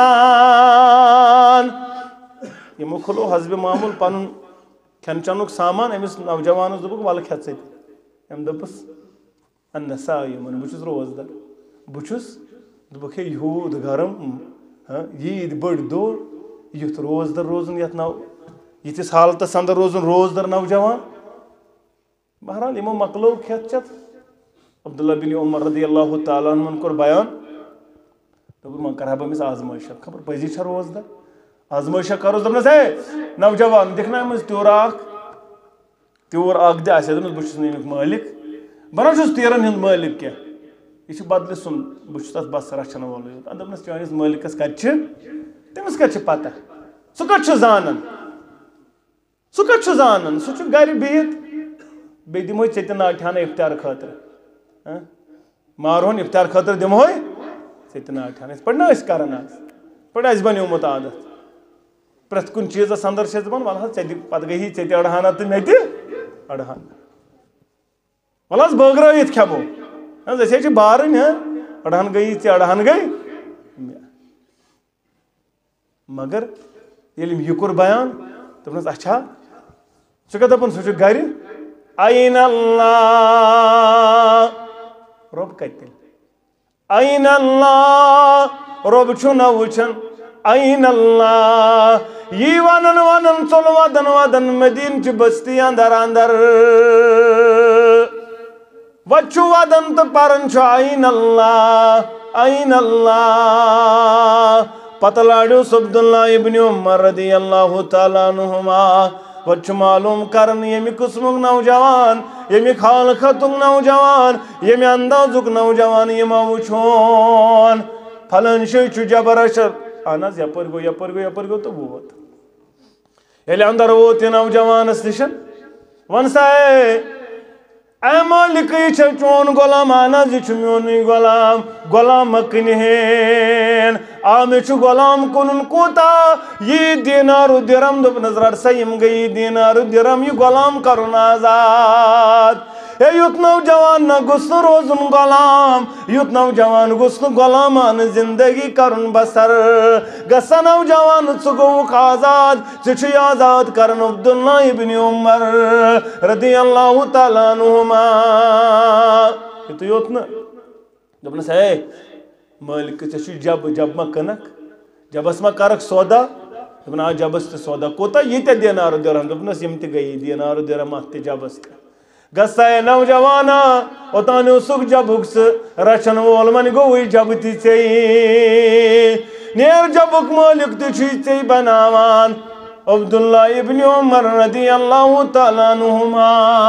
Speaker 1: रचान ये मुखलो हजब मामूल पन खेन चनुक सामान अमिस नौजवान दोप वल खेत अम दोपस अन्नसा बहुत रोजदार बहुत दोप यूत गरम ईद बड़ दो युथ रोजदार रोजन ये नौ यिस हालतस अंदर रोजन रोजदार नौजवान बहरहाल यमो मकलो खेत चत अब्दुल्ला बिन उमर रदियल्लाहु तआला अन्हु कोर बयान दोप वन कर अमिस आजमाइश खबर पजी रोजदार आजमाइश करो दोपनस हे नौजवान दिखना त्योर त्योर दि बहुत मालिक बना तीरन हंद मालिक क्या यह बदल सुन बहुत बस रचन वोल दोपनस चानिस मालिकस कत तमिस कत पता सह कत जानन सह कत जानन सह गर बिहित बे दिमो ऐ नाठाना इफ्तार खतर मारहोन इफ्तार खतर दिमो ऐ नाठाना पे ना करान आज पे बनोमुत आदत प्रत कुन चीजस अंदर दपान वल पे गई ऐ अड़हाना तो मे अड़हाना वल बगरत खेमो ऐसे बारन अड़हन गई ऐ अड़हन गई मगर ये कोर बयान दोपनस अच्छा सह क्या दपान सह गर ऐन अल्लाह रब कत ऐन अल्लाह रब छु न वुचन ऐन अल्लाह यी वनन वनन चल वदन वदन मदीन च बस्ती अंदर अंदर वचु वदन तो परन छु ऐन अल्लाह ऐन अल्लाह पता लाड़ो अब्दुल्ला इब्न उमर रदियल्लाहु तआला अन्हुमा वचु मालूम करन यमि कुस्मुक नौजवान यमि खाल खतुक नौजवान यमि अंदाजुक नौजवान यमा वुचोन फलन शे छु जबरशर अनज यपर गो यपर गो यपर गो तो वोत येले अंदर वोत नौजवानस निशन वन सा ऐ मालिक यह चोन गुलाम अनज यह मोन गुलाम गुलाम मकन हेन आ मे गुलाम कुन कूता यह दीनार दिरम दोपनस रट सा यम गई दीनार दिरम यह गुलाम करुन आजाद हे युत नौजवान न गुस रोजन गुलाम युत नौजवान गुस गुलामान जिंदगी करुन बसर गसा नौजवान छु गोक आजाद छु आजाद करन अब्दुल्ला इब्न उमर रदियल्लाहु तआला अन्हुमा तो योत न दोपनस हे मालिक छु जब जब मा कनक जबस मा करक सौदा दोपन आ जबस तो सौदा कोता ये दिनार दिरहम दोपनस यम त गई दिनार दिरहम अत जबस गसाए नौजवाना ओतानो सुख जबुक रचन वोल मन गोई जब चे नेर जबुक मालिक ते बनावान अब्दुल्ला इब्न उमर रदियल्लाहु तआला अन्हुमा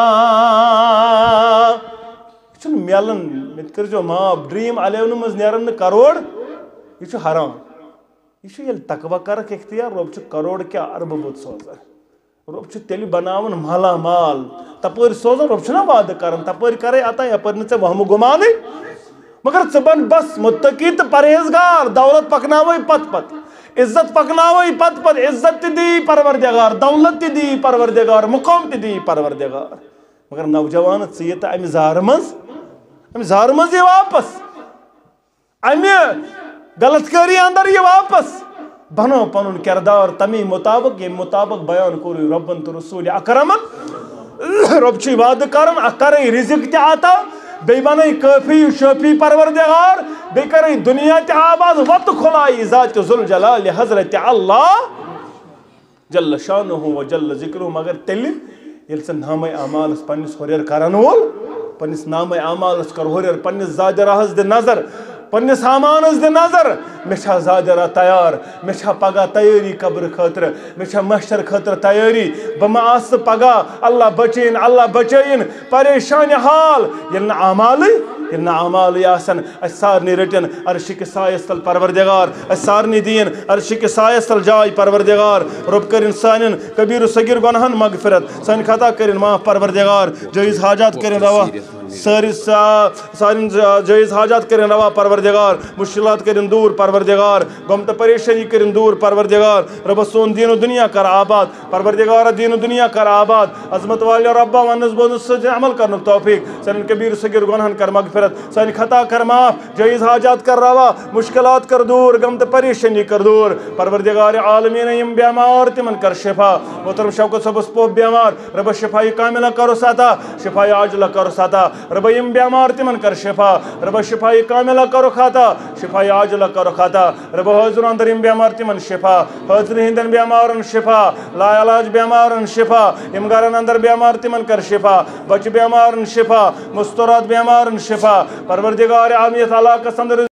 Speaker 1: मेलन मे कर माफ ड्रीम अलेवन मज नेरन करोड़ यह हराम यह तकवा कर इख्तियार रब करोड़ क्या अरब बुत सोजान रब तेल बनावन माला माल तपर सोजान रब ना वाद कर तपर करे अता यपर ने वहम गुमान मगर च बन बस मुत्तकी तो परहेजगार दौलत पकनावे पत पत इज्जत पकनावे पत पत इज्जत दी परवरदिगार दौलत दी परवरदिगार मुकाम दी परवरदिगार मगर नौजवान ये तो अमि जार मज अमि जार मज ये वापस अमि गलतकारी अंदर ये वापस बनो पनुन किरदार तमी मुताबिक ये मुताबिक बयान कर रबन तो रसूल अकरमन रब वाद कर कर रिजिक ते आता बे बन काफी शफी परवरदिगार बे कर दुनिया ते आबाद वत खुलाई ज़ात जुल जलाल हजरत अल्लाह जल्ल शानुहु व जल्ल जिक्रुहु मगर तेल ये नाम अमाल पन्निस हुरियर करन वोल पन्निस नाम अमाल कर हुरियर पन्निस ज़ादराहस दे नजर पन्निस सामानस दे नजर मे ज़ादरा तैयार मे पगह तैयारी कब्र खतर मे महशर खतर तैयारी बह आस पगह अल्लाह बचन अल्लाह बचन परेशान हाल ये अमाल ये अमाल आसन सारे रटन अर्शिक सायस तल परवरदिगार सारे दीन अर्शिक सायस तल जाय परवरदिगार रब कर सान कबीर सगीर गुनाहन मगफिरत सान खता कर माफ परवरदिगार जायज़ हाजात कर रवा सारी सारी जायज़ हाजात कर रवा परवरदिगार मुश्किलात कर दूर परवरदिगार गम तो परेशानी कर दूर परवरदिगार रब सोन दीन दुनिया कर आबाद परवरदिगार दीन दुनिया कर आबाद अजमत वाले रब्बा वनस बोनस से अमल करने तौफीक सन कबीर सगीर गुनाहन कर मगफिरत सन खता कर माफ जायज़ हाजात कर रवा मुश्किलात कर दूर गम तो परेशानी कर दूर परवरदिगार आलमीन यम बीमार तिमन कर शिफा मोहतरम शौकत सबस पो बीमार रब शिफाई कामिला करो साता शिफाई आजला करो साता रब यम बीमार तिमन कर शिफा रब शिफाई कामिला करो खाता शिफाई आजला करो खाता रब हजर अंदर यम बीमार तिमन शिफा हजर हिंदन बीमारन शिफा लाइलाज बीमारन शिफा यम गरन अंदर बीमार तिमन कर शिफा बच बीमारन शिफा मुस्तराद बीमारन शिफा परवरदिगार आलमीन ताला का संदर